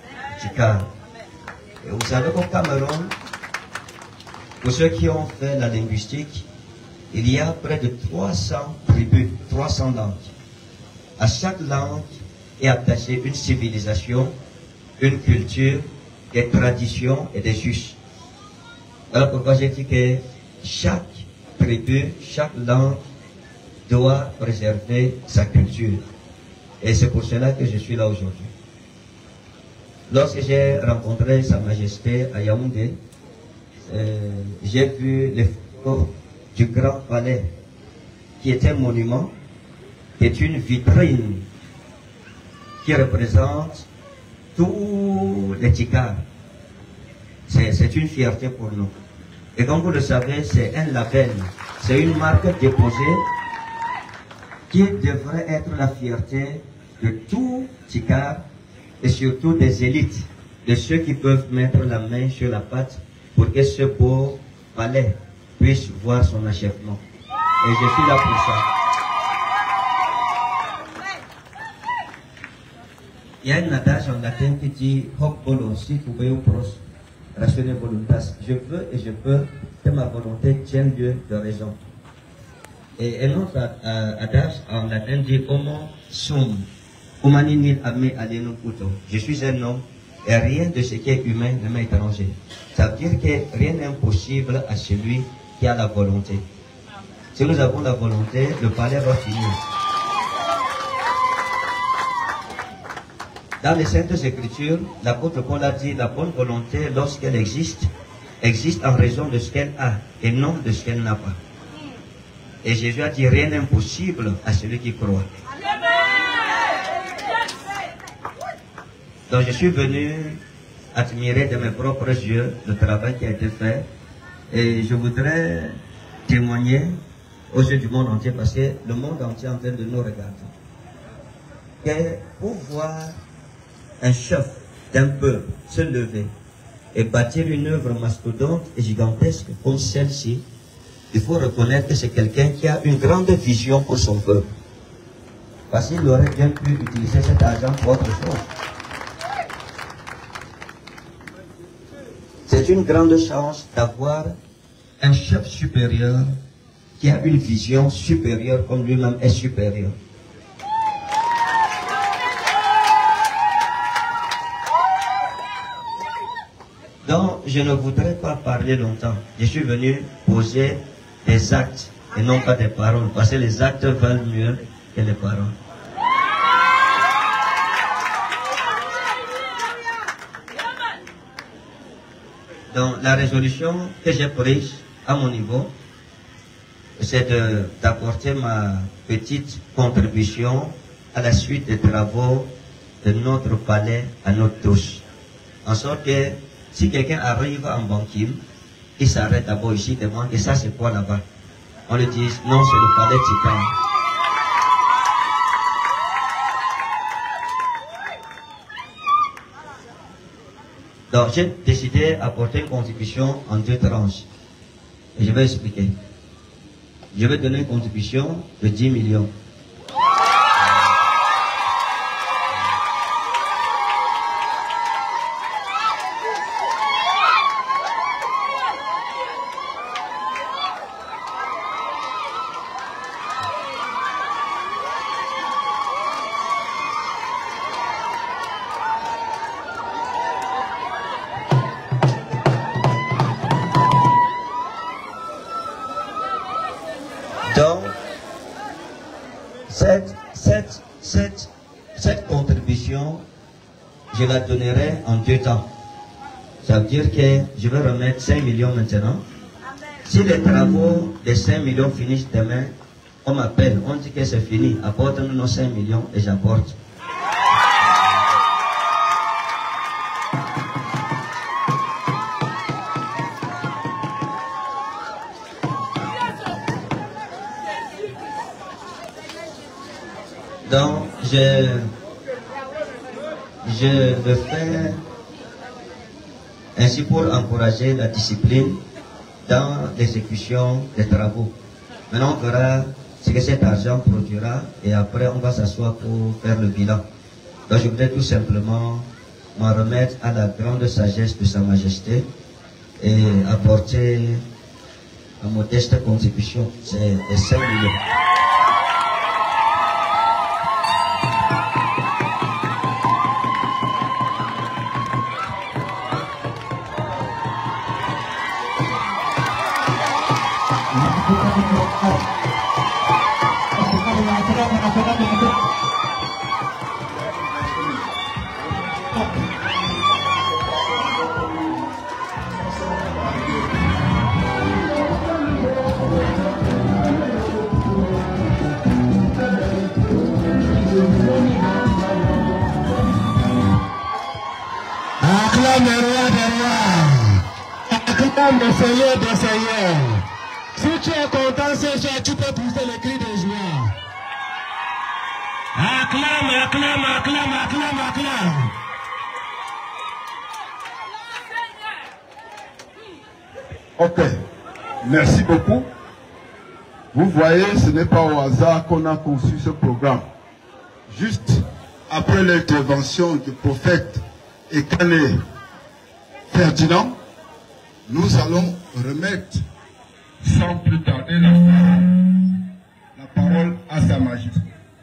Et vous savez qu'au Cameroun, pour ceux qui ont fait la linguistique, il y a près de 300 tribus, 300 langues. À chaque langue est attachée une civilisation, une culture, des traditions et des us. Voilà pourquoi j'ai dit que chaque tribu, chaque langue doit préserver sa culture. Et c'est pour cela que je suis là aujourd'hui. Lorsque j'ai rencontré Sa Majesté à Yaoundé, j'ai vu les photos du Grand Palais, qui est un monument, qui est une vitrine qui représente tous les Tchikars. C'est une fierté pour nous. Et comme vous le savez, c'est un label, c'est une marque déposée qui devrait être la fierté de tout Tchikar et surtout des élites, de ceux qui peuvent mettre la main sur la pâte pour que ce beau palais puisse voir son achèvement. Et je suis là pour ça. Il y a un adage en latin qui dit hoc voluntas cubeo pros ratione voluntas. Je veux et je peux que ma volonté tienne lieu de raison. Et un autre adage en latin dit homo sum humani nil ame alienum puto. Je suis un homme et rien de ce qui est humain ne m'est étranger. Ça veut dire que rien n'est impossible à celui qui a la volonté. Si nous avons la volonté, le palais va finir. Dans les Saintes Écritures, l'apôtre Paul a dit la bonne volonté, lorsqu'elle existe, existe en raison de ce qu'elle a et non de ce qu'elle n'a pas. Et Jésus a dit rien n'est impossible à celui qui croit. Donc je suis venu admirer de mes propres yeux le travail qui a été fait et je voudrais témoigner aux yeux du monde entier parce que le monde entier est en train de nous regarder. Et pour voir un chef d'un peuple se lever et bâtir une œuvre mastodonte et gigantesque comme celle-ci, il faut reconnaître que c'est quelqu'un qui a une grande vision pour son peuple. Parce qu'il aurait bien pu utiliser cet argent pour autre chose. C'est une grande chance d'avoir un chef supérieur qui a une vision supérieure comme lui-même est supérieur. Donc, je ne voudrais pas parler longtemps. Je suis venu poser des actes et non pas des paroles, parce que les actes valent mieux que les paroles. Donc, la résolution que j'ai prise à mon niveau, c'est d'apporter ma petite contribution à la suite des travaux de notre palais à nous tous. En sorte que si quelqu'un arrive en Bankim, il s'arrête d'abord ici, demande, et ça c'est quoi là-bas? On lui dit, non, c'est le palais Tchikar. Donc j'ai décidé d'apporter une contribution en 2 tranches. Et je vais expliquer. Je vais donner une contribution de 10 millions. je la donnerai en 2 temps. Ça veut dire que je vais remettre 5 millions maintenant. Si les travaux des 5 millions finissent demain, on m'appelle, on dit que c'est fini, apporte-nous nos 5 millions et j'apporte. Donc, je le fais ainsi pour encourager la discipline dans l'exécution des travaux. Maintenant, on verra ce que cet argent produira et après, on va s'asseoir pour faire le bilan. Donc, je voudrais tout simplement m'en remettre à la grande sagesse de Sa Majesté et apporter une modeste contribution, c'est 5 millions. Acclame le roi des rois. Acclame le Seigneur des seigneurs. Si tu es content ce soir, tu peux pousser le cri de joie. Acclame, acclame, acclame, acclame, acclame. Ok, merci beaucoup. Vous voyez, ce n'est pas au hasard qu'on a conçu ce programme. Juste après l'intervention du prophète Ekane Ferdinand, nous allons remettre sans plus tarder la parole à Sa Majesté.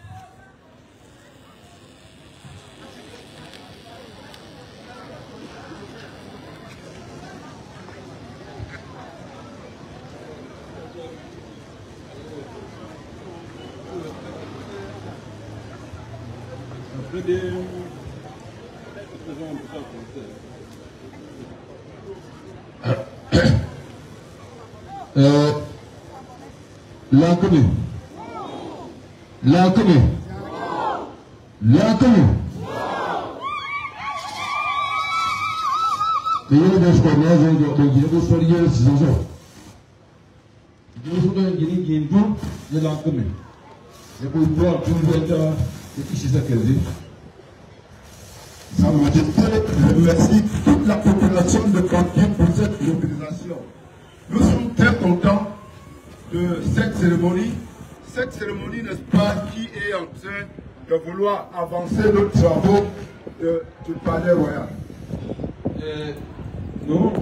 L'inconnu. L'inconnu. L'inconnu. Et il y a des choses comme ça, il y a des choses comme ça, il y a des choses comme ça. Il y a des choses comme ça, il y a des choses comme ça, il y a des choses comme ça. Et pour voir, pour voir, c'est ça qu'elle dit. Sa Majesté remercie toute la population de Bankim pour cette mobilisation. Nous sommes très contents de cette cérémonie. Cette cérémonie, n'est-ce pas, qui est en train de vouloir avancer nos travaux du palais royal. Non,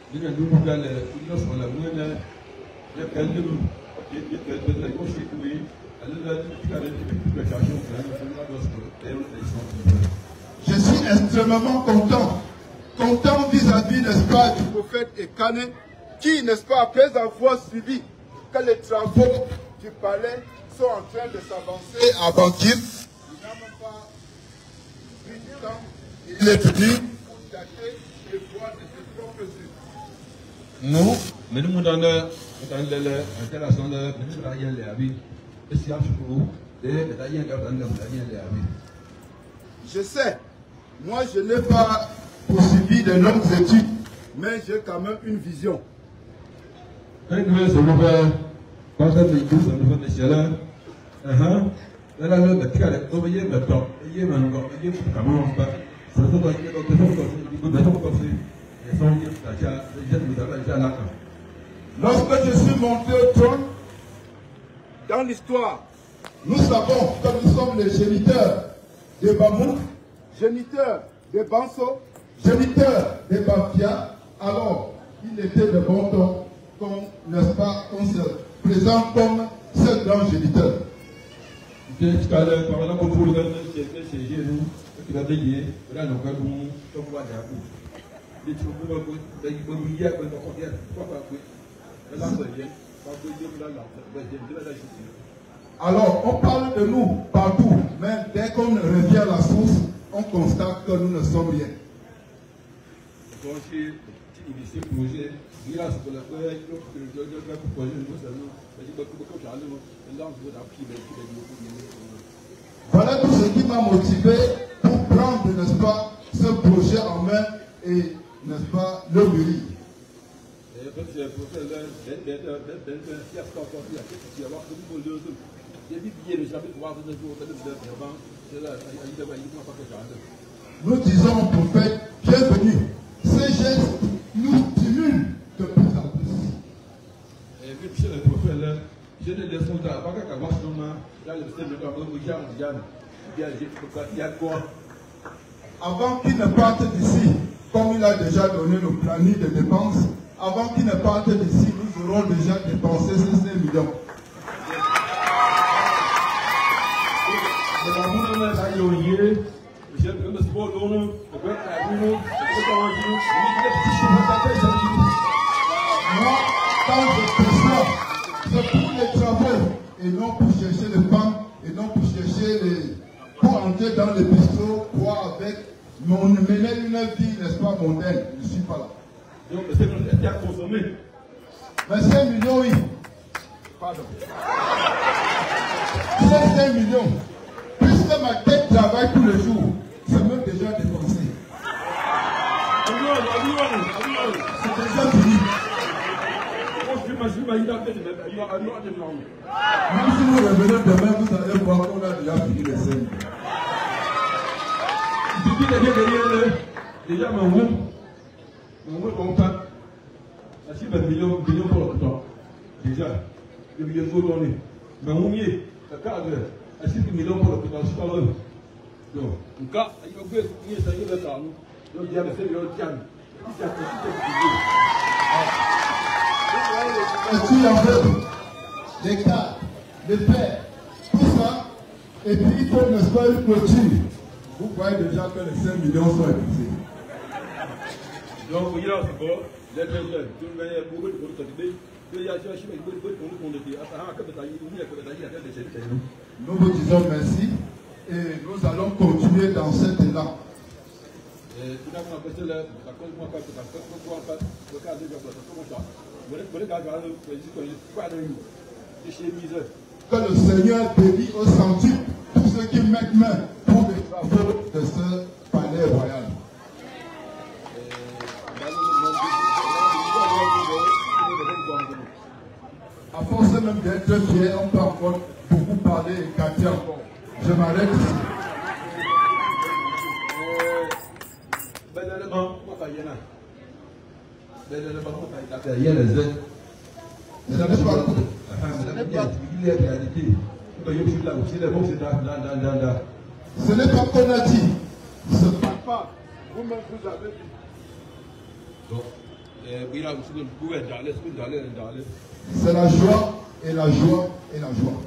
je suis extrêmement content vis-à-vis, n'est-ce pas, du prophète Ekane, qui, n'est-ce pas, après avoir suivi que les travaux du palais sont en train de s'avancer à Bankim, il n'a même pas pris du temps, il est venu constater et voir de ses propres yeux. non, mais nous avons l'interaction de je sais, moi je n'ai pas poursuivi de longues études, mais j'ai quand même une vision. Lorsque je suis monté au trône, dans l'histoire, nous savons que nous sommes les géniteurs des Bamouk, géniteurs des Banso, géniteurs des Bafia. Alors, il était de bon ton n'est-ce pas, qu'on se présente comme ce grand géniteur. Alors, on parle de nous partout, mais dès qu'on revient à la source, on constate que nous ne sommes rien. Voilà tout ce qui m'a motivé pour prendre, n'est-ce pas, ce projet en main et, n'est-ce pas, le mûrir. Nous disons au prophète, bienvenue. Ces gestes nous stimulent de plus en plus. Avant qu'il ne parte d'ici, comme il a déjà donné le planning de dépenses, avant qu'il ne parte d'ici, nous aurons déjà dépensé ces 5 millions. Moi, quand je perçois, c'est pour les travaux et non pour chercher les femmes et non pour chercher les... pour entrer dans les bistrots, pour avec mener une vie, n'est-ce pas, mondaine. Je ne suis pas là. Donc, c'est bien consommé. Mais 5 millions, oui. Pardon. Ces 5 millions, puisque ma tête travaille tous les jours, c'est même déjà dépensé. C'est déjà fini. Même si vous revenez demain, vous allez voir qu'on a déjà fini les 5 millions. Déjà, mon contact, si 20 millions pour le temps. Déjà, le million de données. Mais on y est, le cadre, à 6 millions pour le temps, c'est pas vrai. Donc, en cas, il faut que vous ayez le temps. Donc, il y a le fait de l'autre. Tu en veux les cadres, les pères, tout ça, et puis il faut ne pas une clôture. Vous voyez déjà que les 5 millions sont épuisés. Donc, vous voyez là, c'est bon. Nous vous disons merci et nous allons continuer dans cet élan. Que le Seigneur bénisse au centuple tous ceux qui mettent main pour les travaux de ce palais royal. À force même d'être fier, on peut encore beaucoup parler et gâter encore. Je m'arrête ici. Il y a les aides. Ce n'est pas qu'on a dit. Ce n'est pas. Vous-même vous avez dit. C'est la joie et la joie et la joie.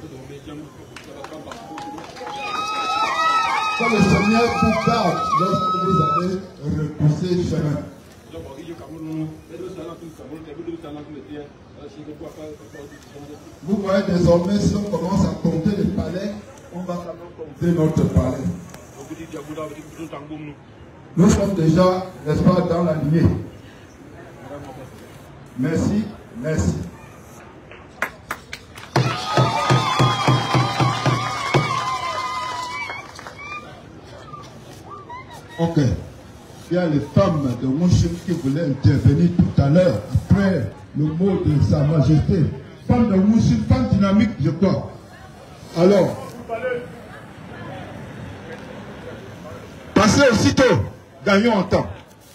Quand le Seigneur vous garde lorsque vous avez repoussé le chemin. Vous voyez désormais, si on commence à compter les palais, on va compter notre palais. Nous sommes déjà, n'est-ce pas, dans la lignée. Merci, merci. Ok. Il y a les femmes de Mouchim qui voulaient intervenir tout à l'heure, après le mot de Sa Majesté. Femme de Mouchim, femme dynamique, je crois. Alors, passez aussitôt, gagnons en temps.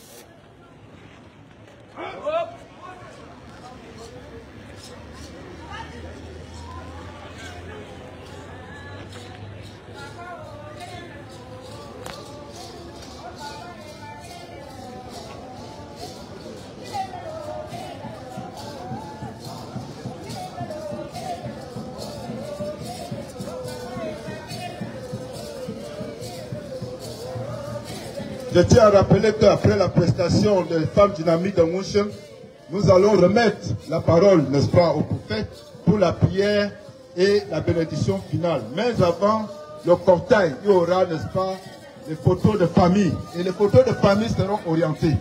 Je tiens à rappeler qu'après la prestation des femmes dynamiques de Mouchem, nous allons remettre la parole, n'est-ce pas, au prophète pour la prière et la bénédiction finale. Mais avant le cortège, il y aura, n'est-ce pas, les photos de famille. Et les photos de famille seront orientées.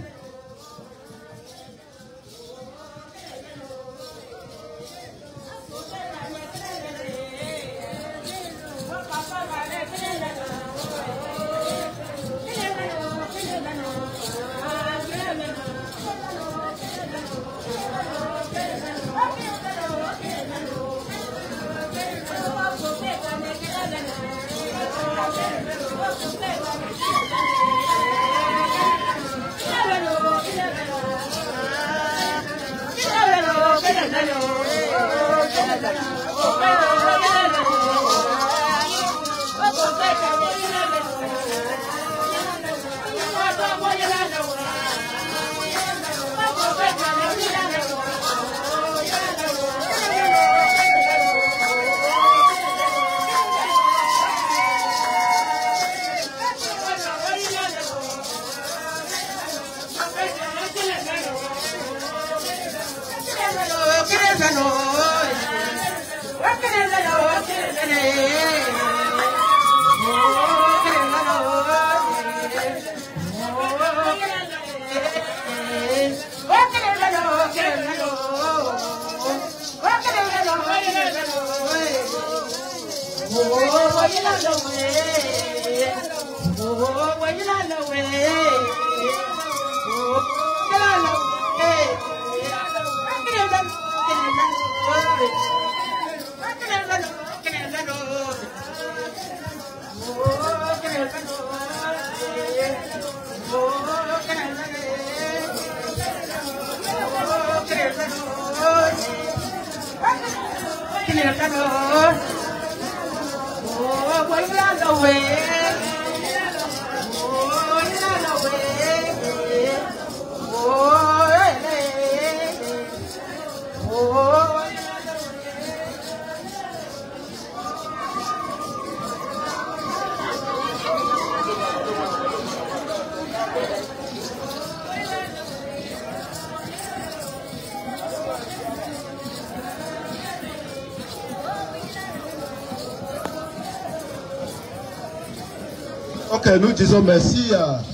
Ok, nous disons merci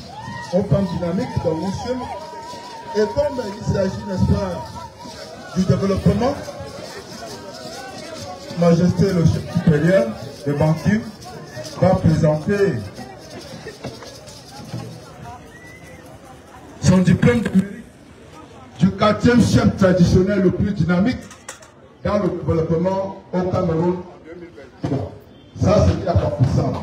aux femmes dynamiques dans monsieur. Et comme il s'agit, n'est-ce pas, du développement, Majesté le chef supérieur de Bankim va présenter son diplôme de mérite du 4e chef traditionnel le plus dynamique dans le développement au Cameroun en 2023. Ça, c'est à 4%.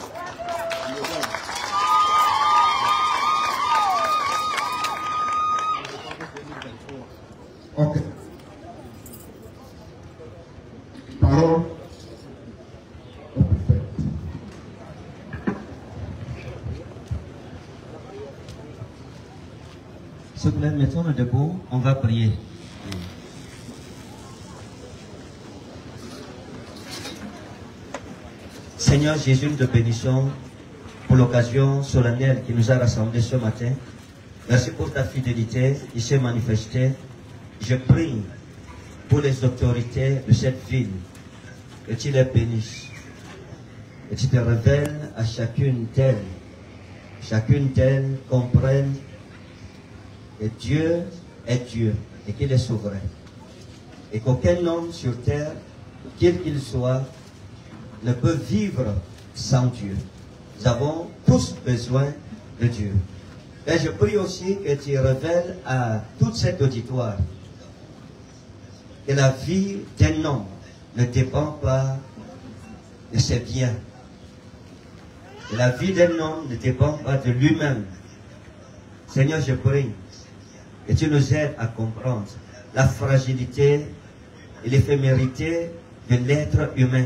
Ok. Parole au prophète. S'il vous plaît, mettons-nous debout, on va prier. Seigneur Jésus, nous te bénissons pour l'occasion solennelle qui nous a rassemblés ce matin. Merci pour ta fidélité qui s'est manifestée. Je prie pour les autorités de cette ville, que tu les bénisses, que tu te révèles à chacune d'elles comprenne que Dieu est Dieu et qu'il est souverain. Et qu'aucun homme sur terre, quel qu'il soit, ne peut vivre sans Dieu. Nous avons tous besoin de Dieu. Et je prie aussi que tu révèles à toute cette auditoire que la vie d'un homme ne dépend pas de ses biens. Que la vie d'un homme ne dépend pas de lui-même. Seigneur, je prie que tu nous aides à comprendre la fragilité et l'éphémérité de l'être humain.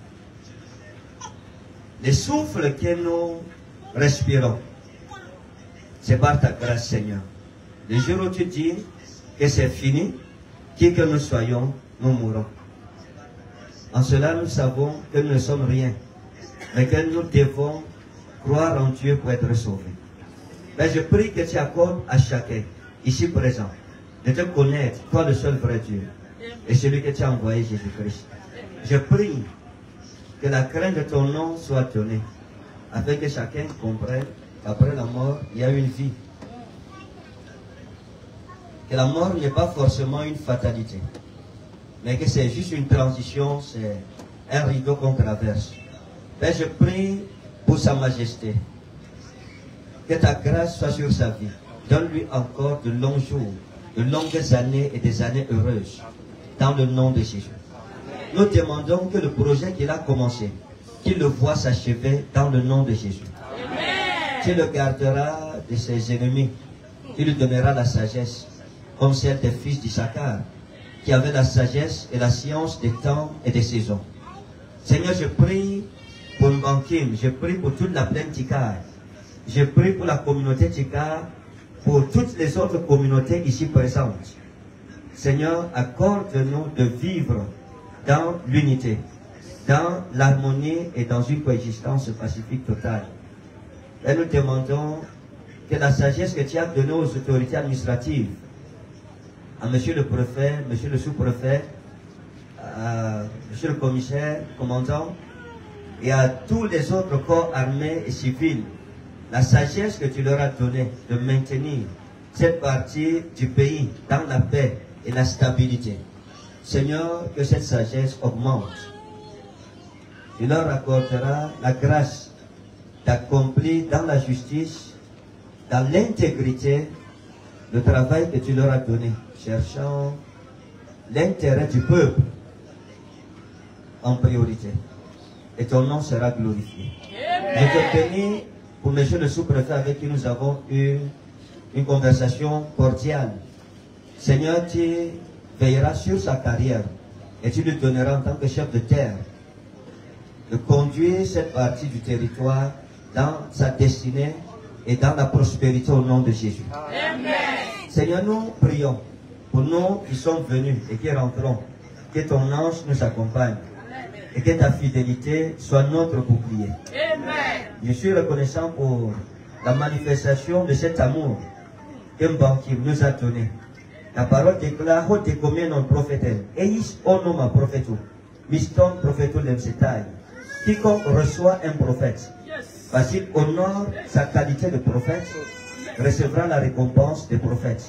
Le souffle que nous respirons, c'est par ta grâce, Seigneur. Le jour où tu dis que c'est fini, qui que nous soyons, nous mourrons. En cela, nous savons que nous ne sommes rien, mais que nous devons croire en Dieu pour être sauvés. Mais je prie que tu accordes à chacun, ici présent, de te connaître, toi le seul vrai Dieu, et celui que tu as envoyé, Jésus-Christ. Je prie que la crainte de ton nom soit donnée afin que chacun comprenne qu'après la mort, il y a une vie. Que la mort n'est pas forcément une fatalité, mais que c'est juste une transition, c'est un rideau qu'on traverse. Père, je prie pour Sa Majesté, que ta grâce soit sur sa vie. Donne-lui encore de longs jours, de longues années et des années heureuses, dans le nom de Jésus. Nous demandons que le projet qu'il a commencé, qu'il le voit s'achever dans le nom de Jésus. Tu le garderas de ses ennemis, tu lui donneras la sagesse, comme celle des fils d'Issachar, qui avaient la sagesse et la science des temps et des saisons. Seigneur, je prie pour Mbankim, je prie pour toute la plaine Tikar, je prie pour la communauté Tikar, pour toutes les autres communautés ici présentes. Seigneur, accorde-nous de vivre dans l'unité, dans l'harmonie et dans une coexistence pacifique totale. Et nous demandons que la sagesse que tu as donnée aux autorités administratives, à monsieur le préfet, monsieur le sous-préfet, monsieur le commissaire, commandant, et à tous les autres corps armés et civils, la sagesse que tu leur as donnée de maintenir cette partie du pays dans la paix et la stabilité. Seigneur, que cette sagesse augmente. Tu leur accorderas la grâce d'accomplir dans la justice, dans l'intégrité, le travail que tu leur as donné, cherchant l'intérêt du peuple en priorité. Et ton nom sera glorifié. Je te bénis pour monsieur le sous-préfet avec qui nous avons eu une conversation cordiale. Seigneur, tu veilleras sur sa carrière et tu lui donneras en tant que chef de terre de conduire cette partie du territoire dans sa destinée et dans la prospérité au nom de Jésus. Amen. Seigneur, nous prions pour nous qui sommes venus et qui rentrons, que ton ange nous accompagne et que ta fidélité soit notre bouclier. Amen. Je suis reconnaissant pour la manifestation de cet amour que Mbankim nous a donné. La parole déclare au décommé non prophétel. Eis onoma prophétou. Miston prophétou lemsetai. Quiconque reçoit un prophète, parce qu'il honore sa qualité de prophète, recevra la récompense des prophètes.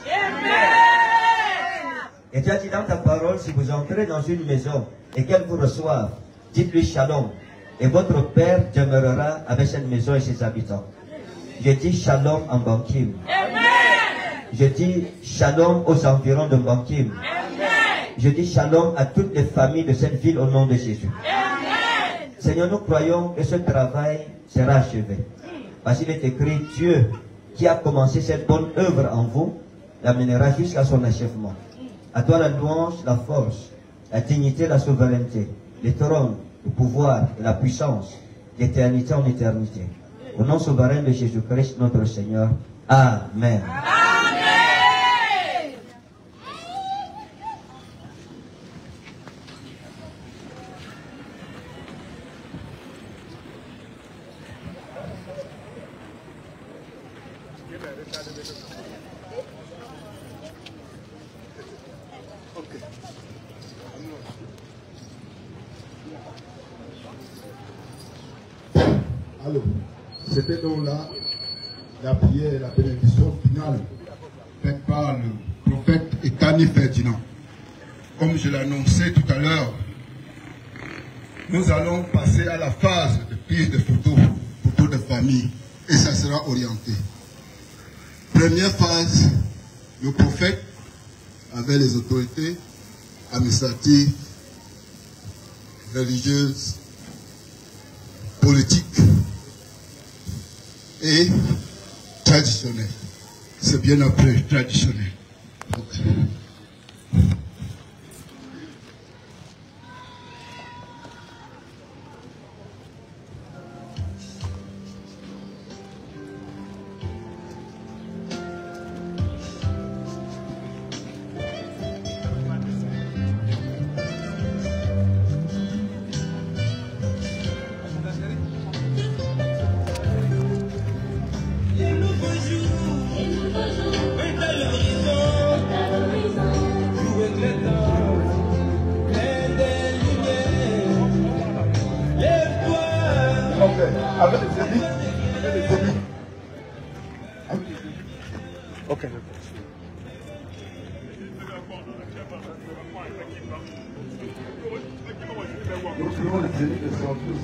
Et tu as dit dans ta parole, si vous entrez dans une maison et qu'elle vous reçoive, dites-lui shalom. Et votre Père demeurera avec cette maison et ses habitants. Je dis shalom en Mbankim. Je dis shalom aux environs de Mbankim. Je dis shalom à toutes les familles de cette ville au nom de Jésus. Seigneur, nous croyons que ce travail sera achevé. Parce qu'il est écrit, Dieu qui a commencé cette bonne œuvre en vous, l'amènera jusqu'à son achèvement. À toi la louange, la force, la dignité, la souveraineté, le trône, le pouvoir et la puissance, d'éternité en éternité. Au nom souverain de Jésus-Christ, notre Seigneur. Amen. Alors, c'était donc là la prière, la bénédiction finale faite par le prophète Etani Ferdinand. Comme je l'annonçais tout à l'heure, nous allons passer à la phase de prise de photos, photos de famille, et ça sera orienté. Première phase, le prophète avec les autorités administratives, religieuses, politiques et traditionnelles. C'est bien après traditionnel. Okay. Les nouveaux jours, est à l'horizon. Nous pouvons les tenir de sortir.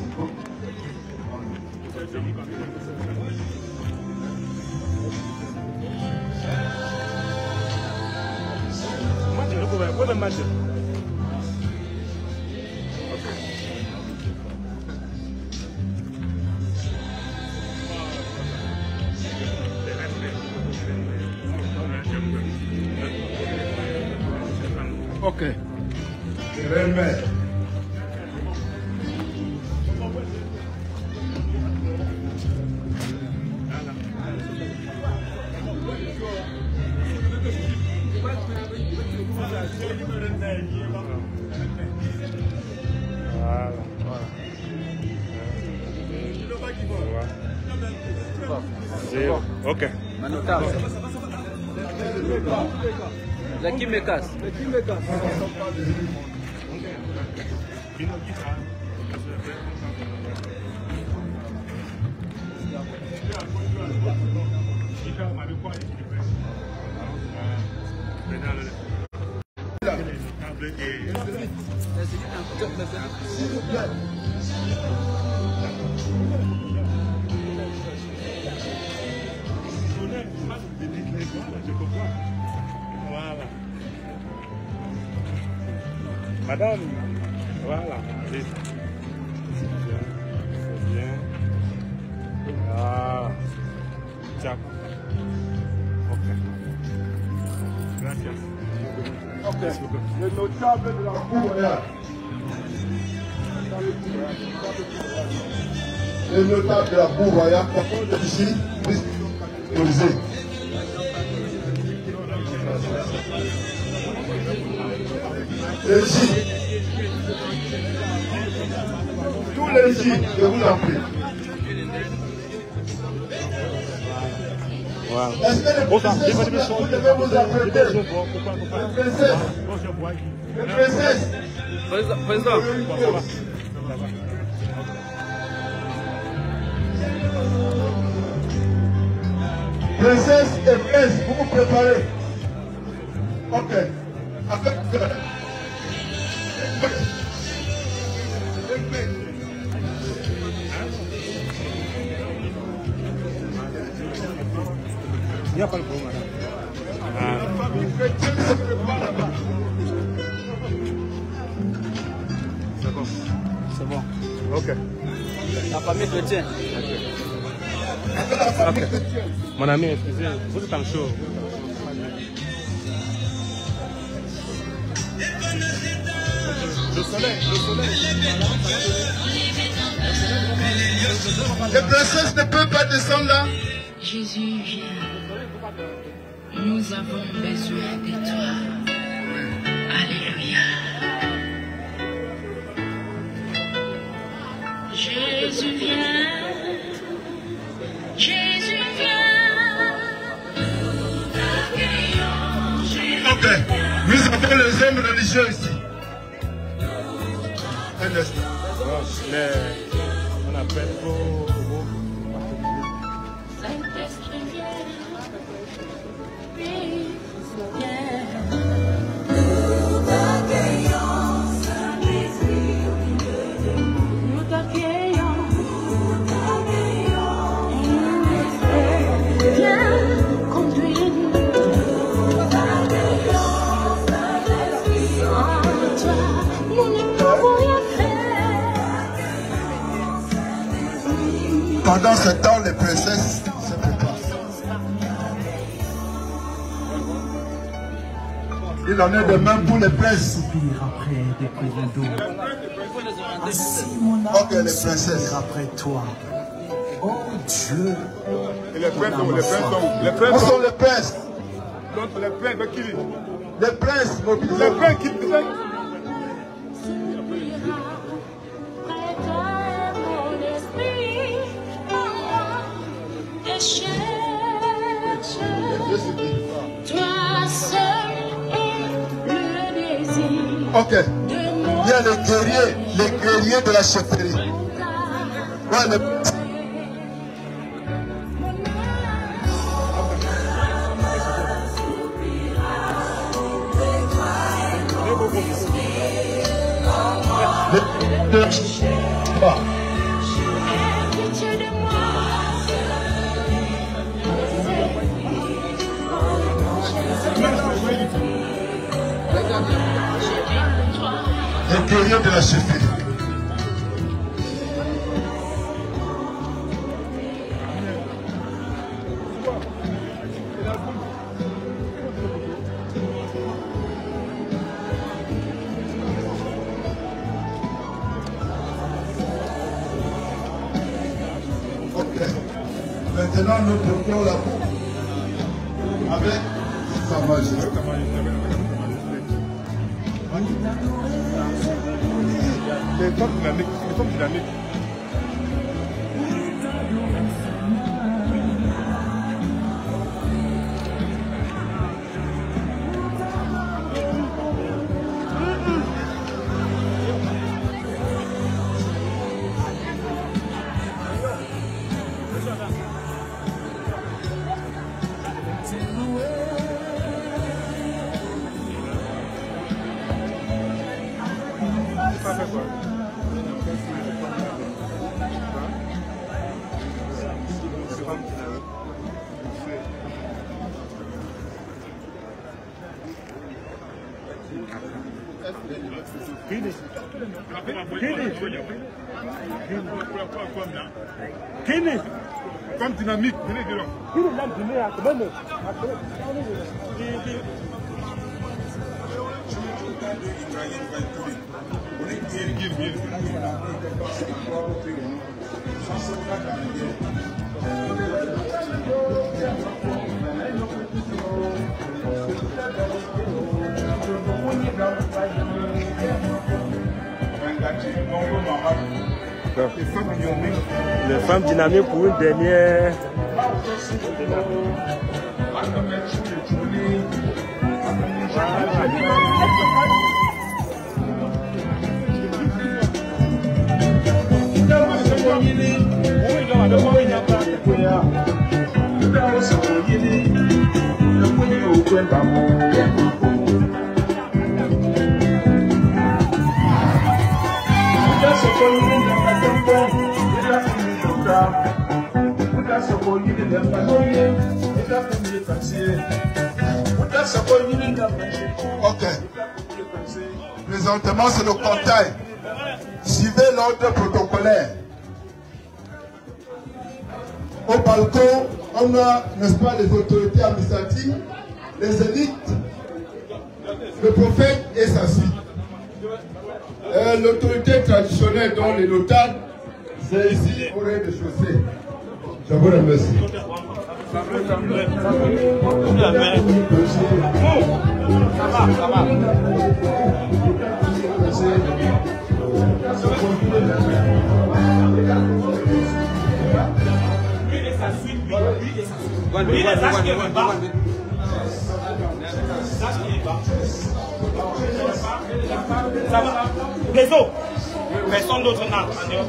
Ok. Je remets. Ok. Manotable. La qui me casse. Voilà. Madame, voilà. C'est bien. Ah. Tiens. Ok. Gracias. Ok. Le notable de la cour est là. Le notable de la cour royale, ici, autorisé. Les J. Tous les J, je vous en prie. Voilà. Est-ce que les princesses, vous devez vous apprêter? Les princesses. Président. Princesse et prince, vous vous préparez. Ok. Il n'y a pas de problème, madame. D'accord. C'est bon. Ok. La famille chrétienne. Ok. Mon ami, excusez, vous êtes en chaud. Le soleil. Les princesses ne peuvent pas descendre là. Jésus, viens. Nous avons besoin de toi. Alléluia. Jésus, viens. Jésus, viens. Ok. Nous avons les hommes religieux ici. Un instant. On appelle pour Saint-Esprit, viens. Nous t'accueillons. Viens, conduis-nous. Sans toi, nous ne pouvons rien faire. Pendant ce temps, les princesses se préparent. Il en est de même pour les princes. Ok, les princesses. Après toi. Oh Dieu. Et les princes sont les princes. Où sont les princes? Donc les princes qui les princes mobilisés. Les princes qui Ok. Il y a les guerriers de la chefferie. Ouais, 2. Bah. L'intérieur de la chefferie. Maintenant, nous prenons la coupe avec sa magie. Les femmes dynamiques, les femmes dynamiques. Comme dynamique, venez de là. Les femmes dynamiques pour une dernière. Ok. Présentement, c'est le comptage. Suivez l'ordre protocolaire. Au balcon, on a, n'est-ce pas, les autorités administratives, les élites, le prophète et sa suite. L'autorité traditionnelle, dont les notables, c'est ici au rez-de-chaussée. Je vous remercie. Ça va. Les autres, personne d'autre n'a.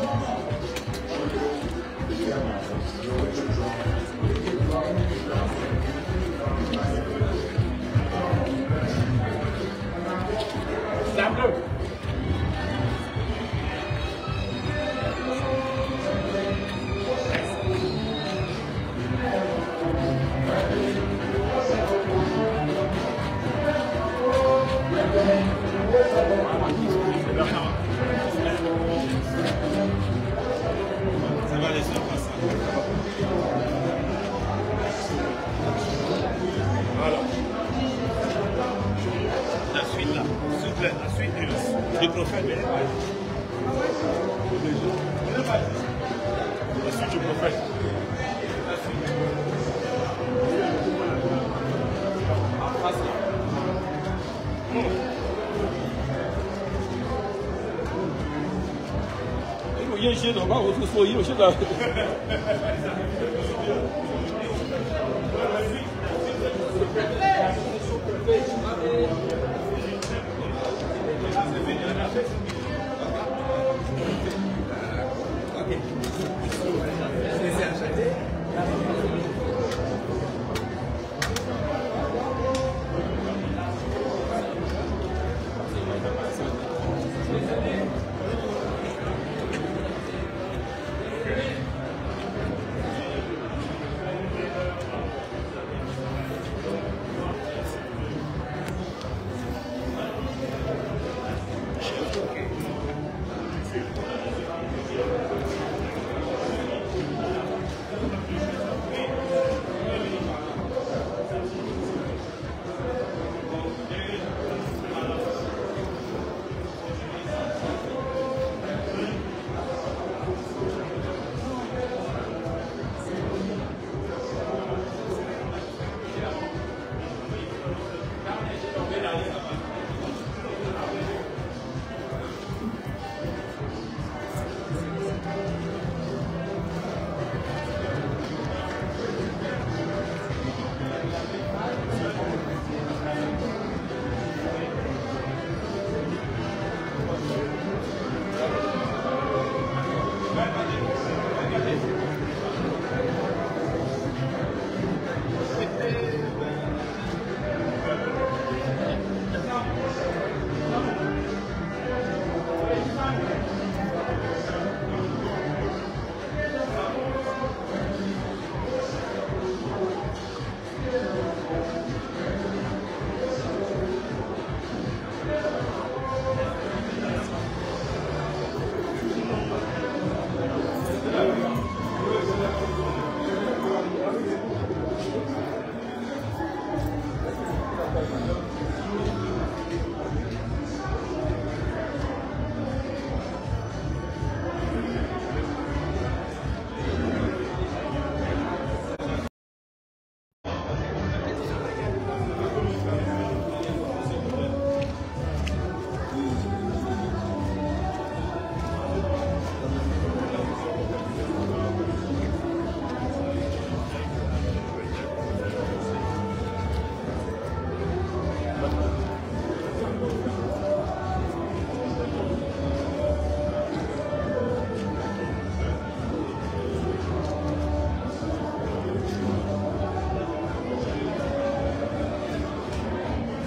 Le prophète. La suite du prophète.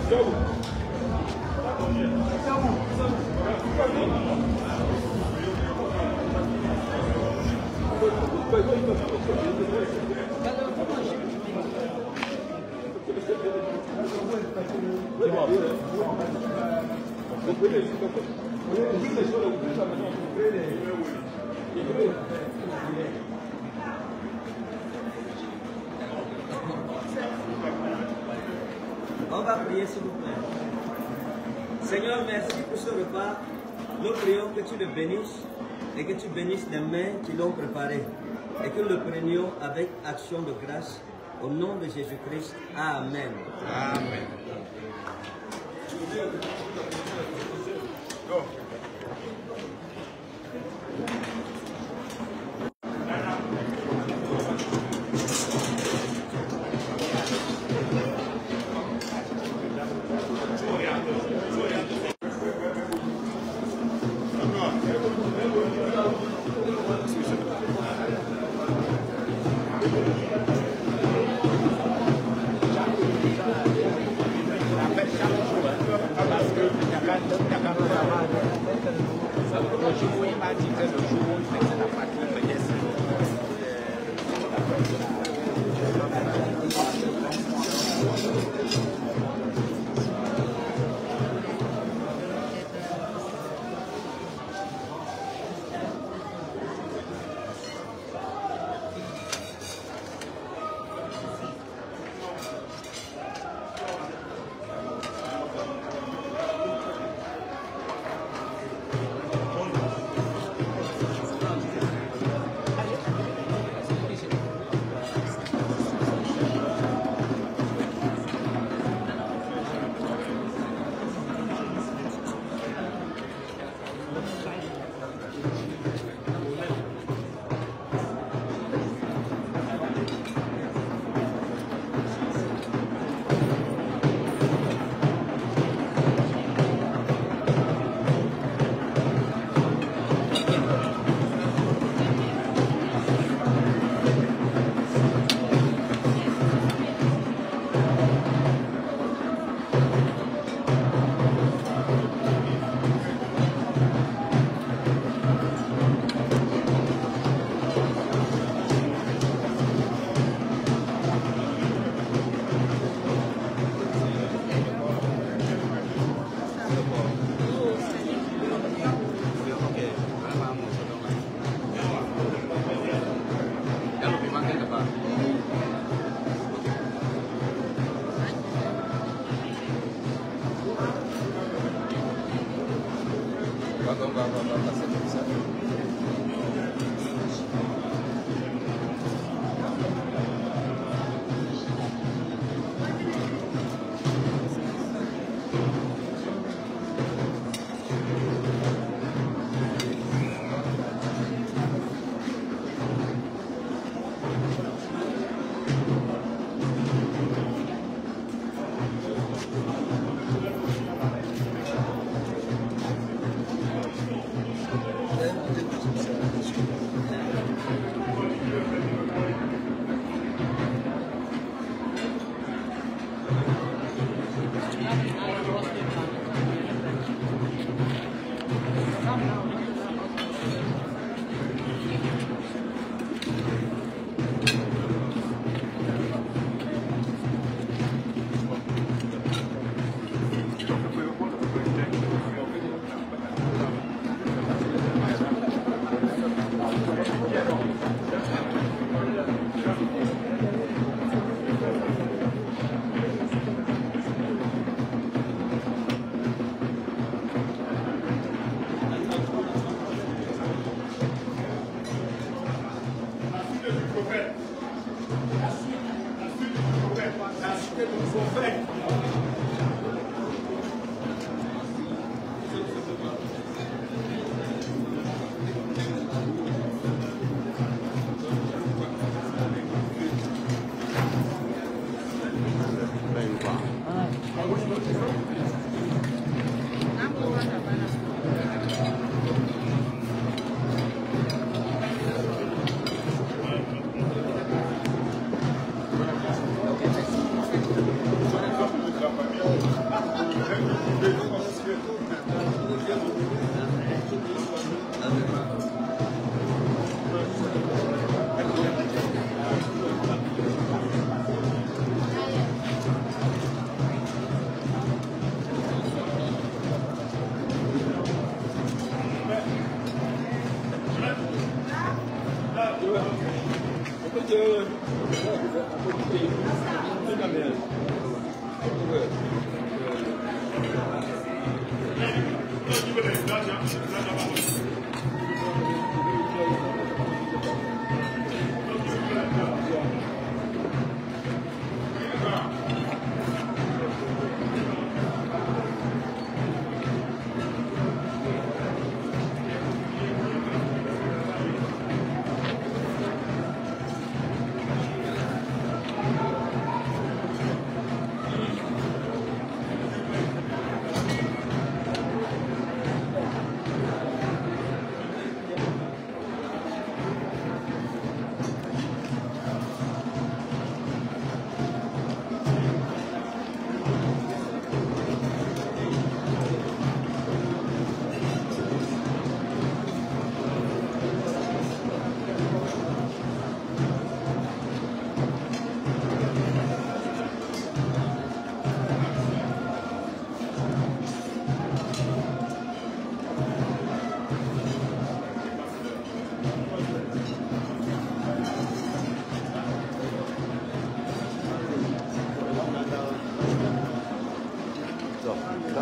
On va prier s'il vous plaît. Seigneur, merci pour ce repas. Nous prions que tu le bénisses et que tu bénisses les mains qui l'ont préparé et que nous le prenions avec action de grâce au nom de Jésus-Christ. Amen. Amen.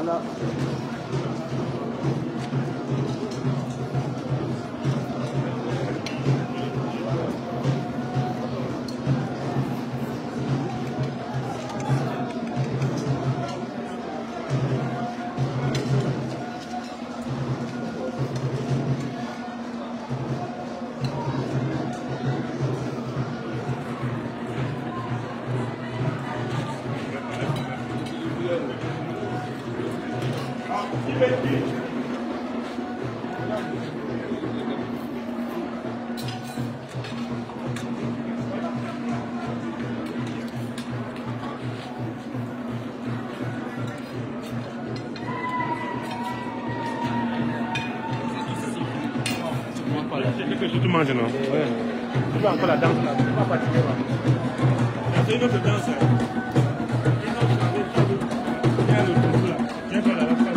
Voilà. C'est que tu manges, non? Ouais. Tu fais encore la danse là. Tu vas fatiguer là. C'est une autre danse. Viens le tour là. Viens faire la danse là.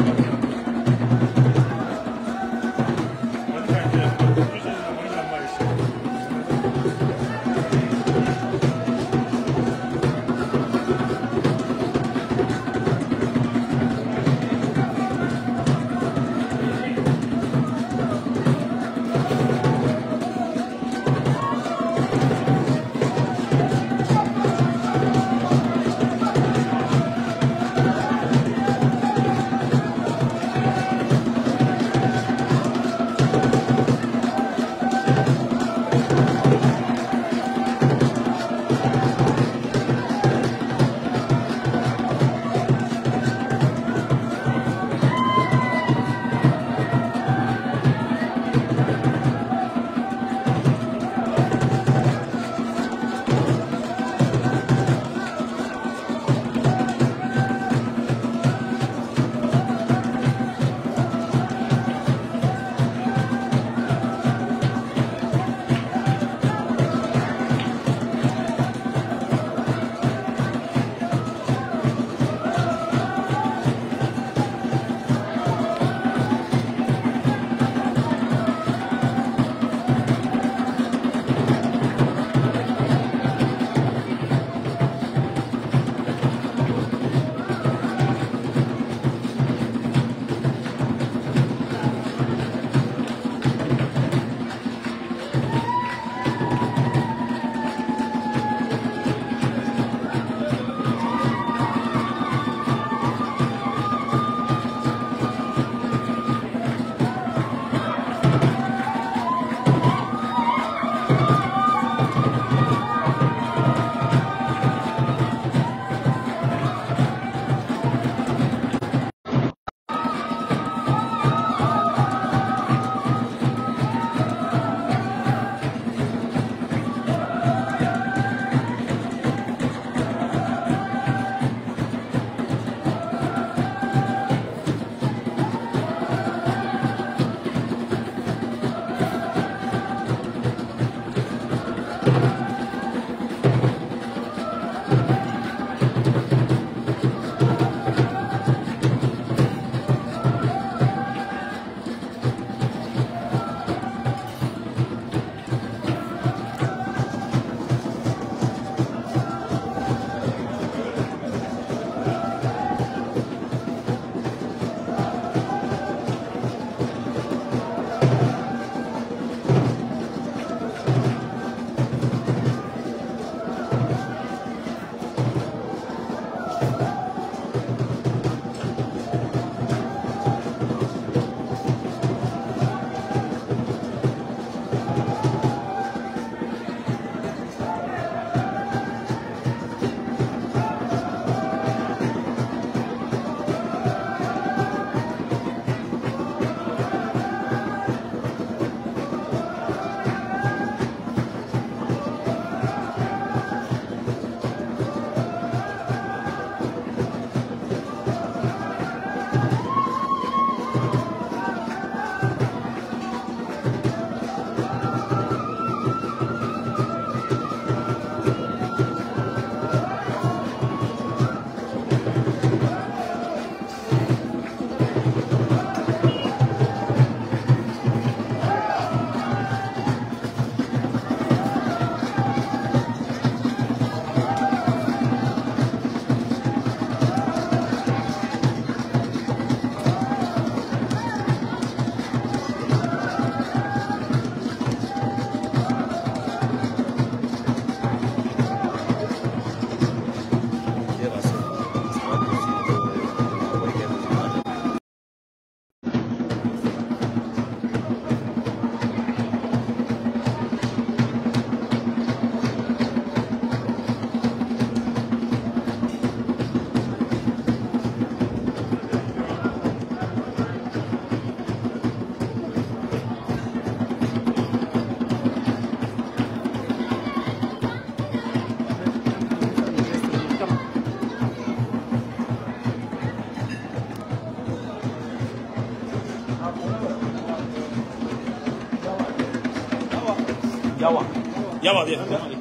Yawa. Yawa, viens.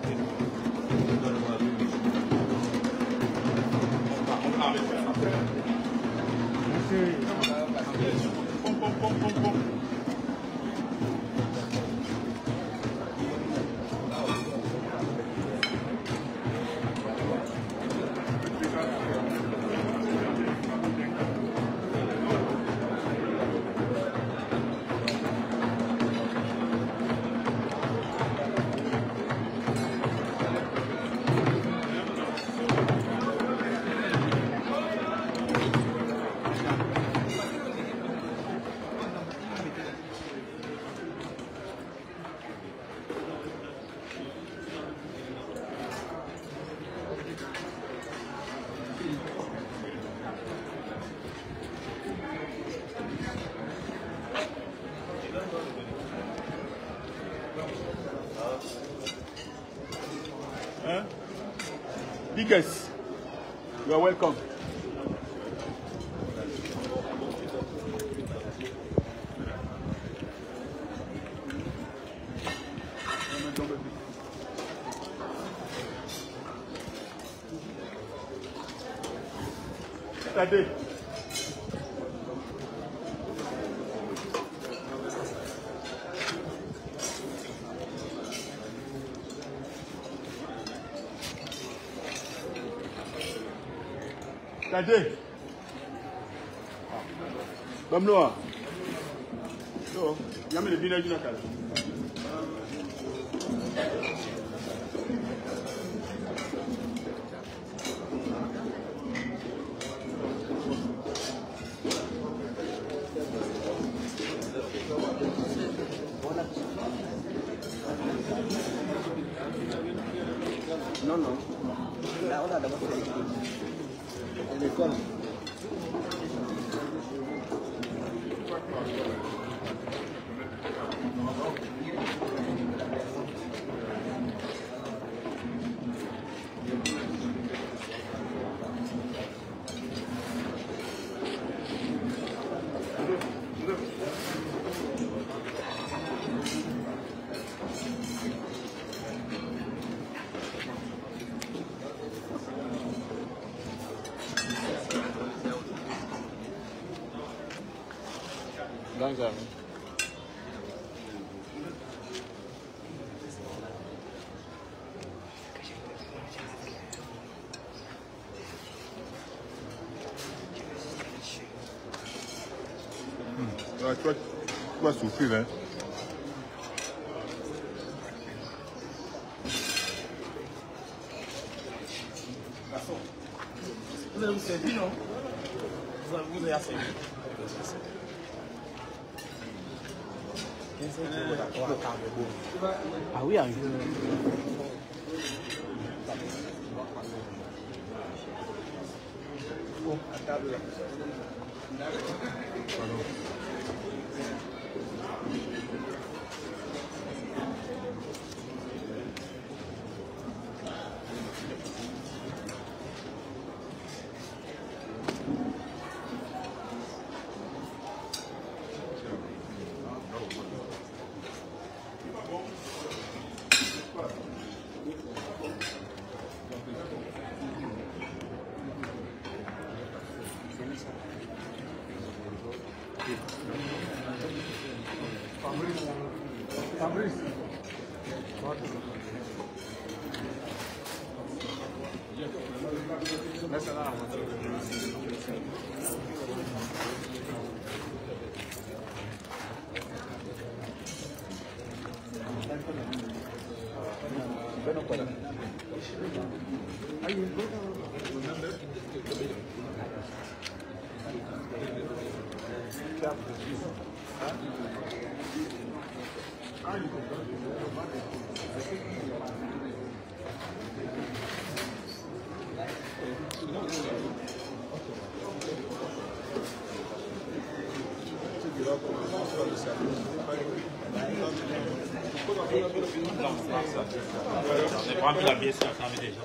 Biggest, you are welcome. Tade. Tade. Comme nous. So, il y a mis le village dans la case. Non, non. Là, on a d'abord fait l'école. Langzaam. Tu vas souffrir, hein. Vous avez vous servi, non? Vous avez assez. Ah oui, un jeu. Oh, à table là. On n'est pas mis la pièce, ça avait déjà.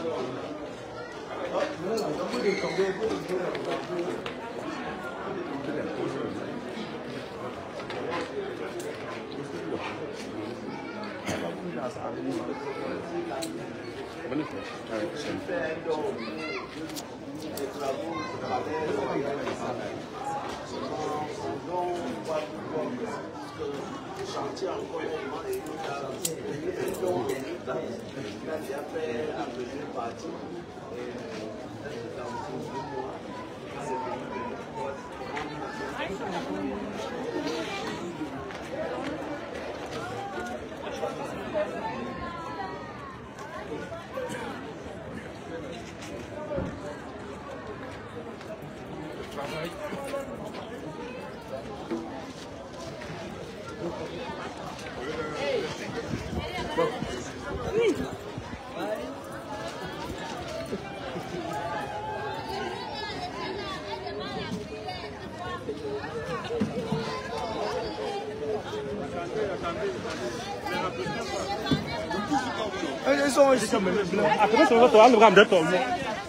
Après, ça va te rendre ton nom.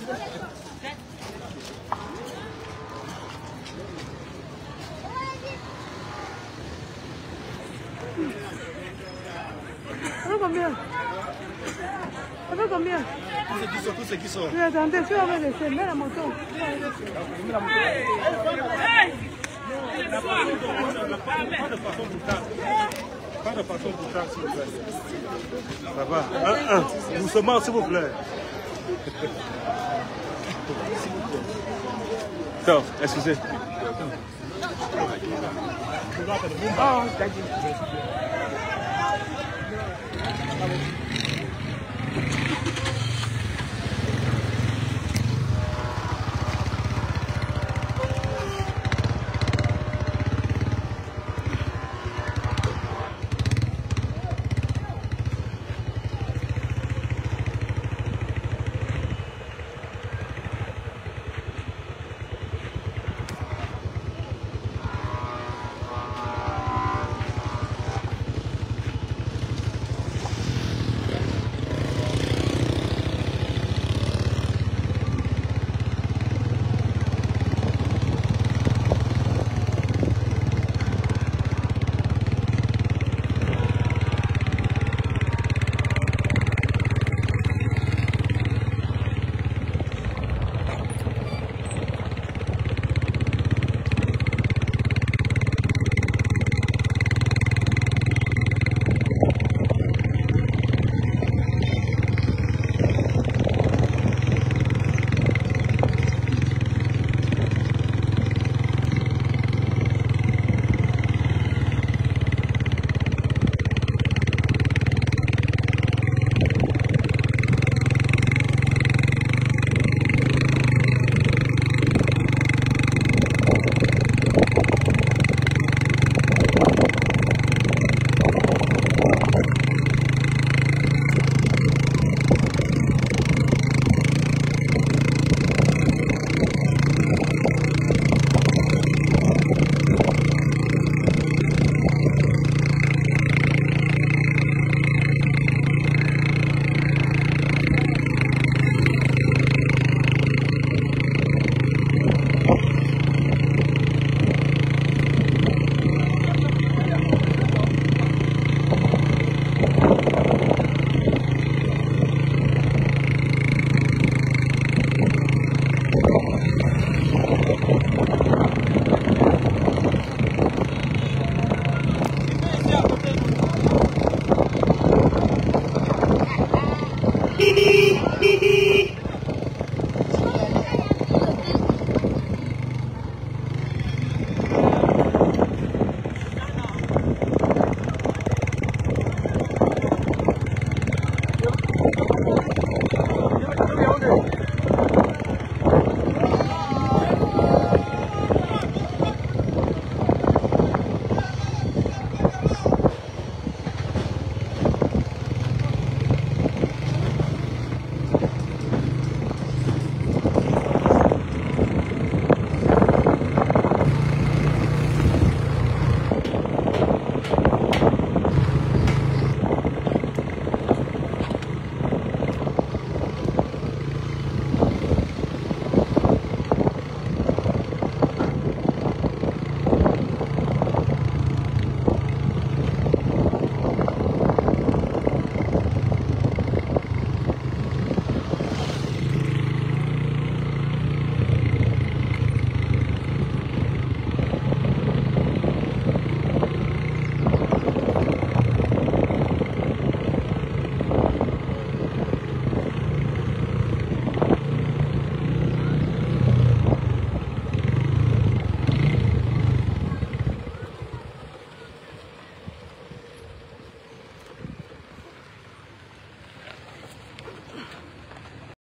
Combien? Ça fait combien? Tous ceux qui sont. Oui, attendez, tu vas me laisser, mets la moto. Pas de façon brutale, s'il vous plaît. Ça va. Doucement, s'il vous plaît. Non, excusez. Oh, t'as dit.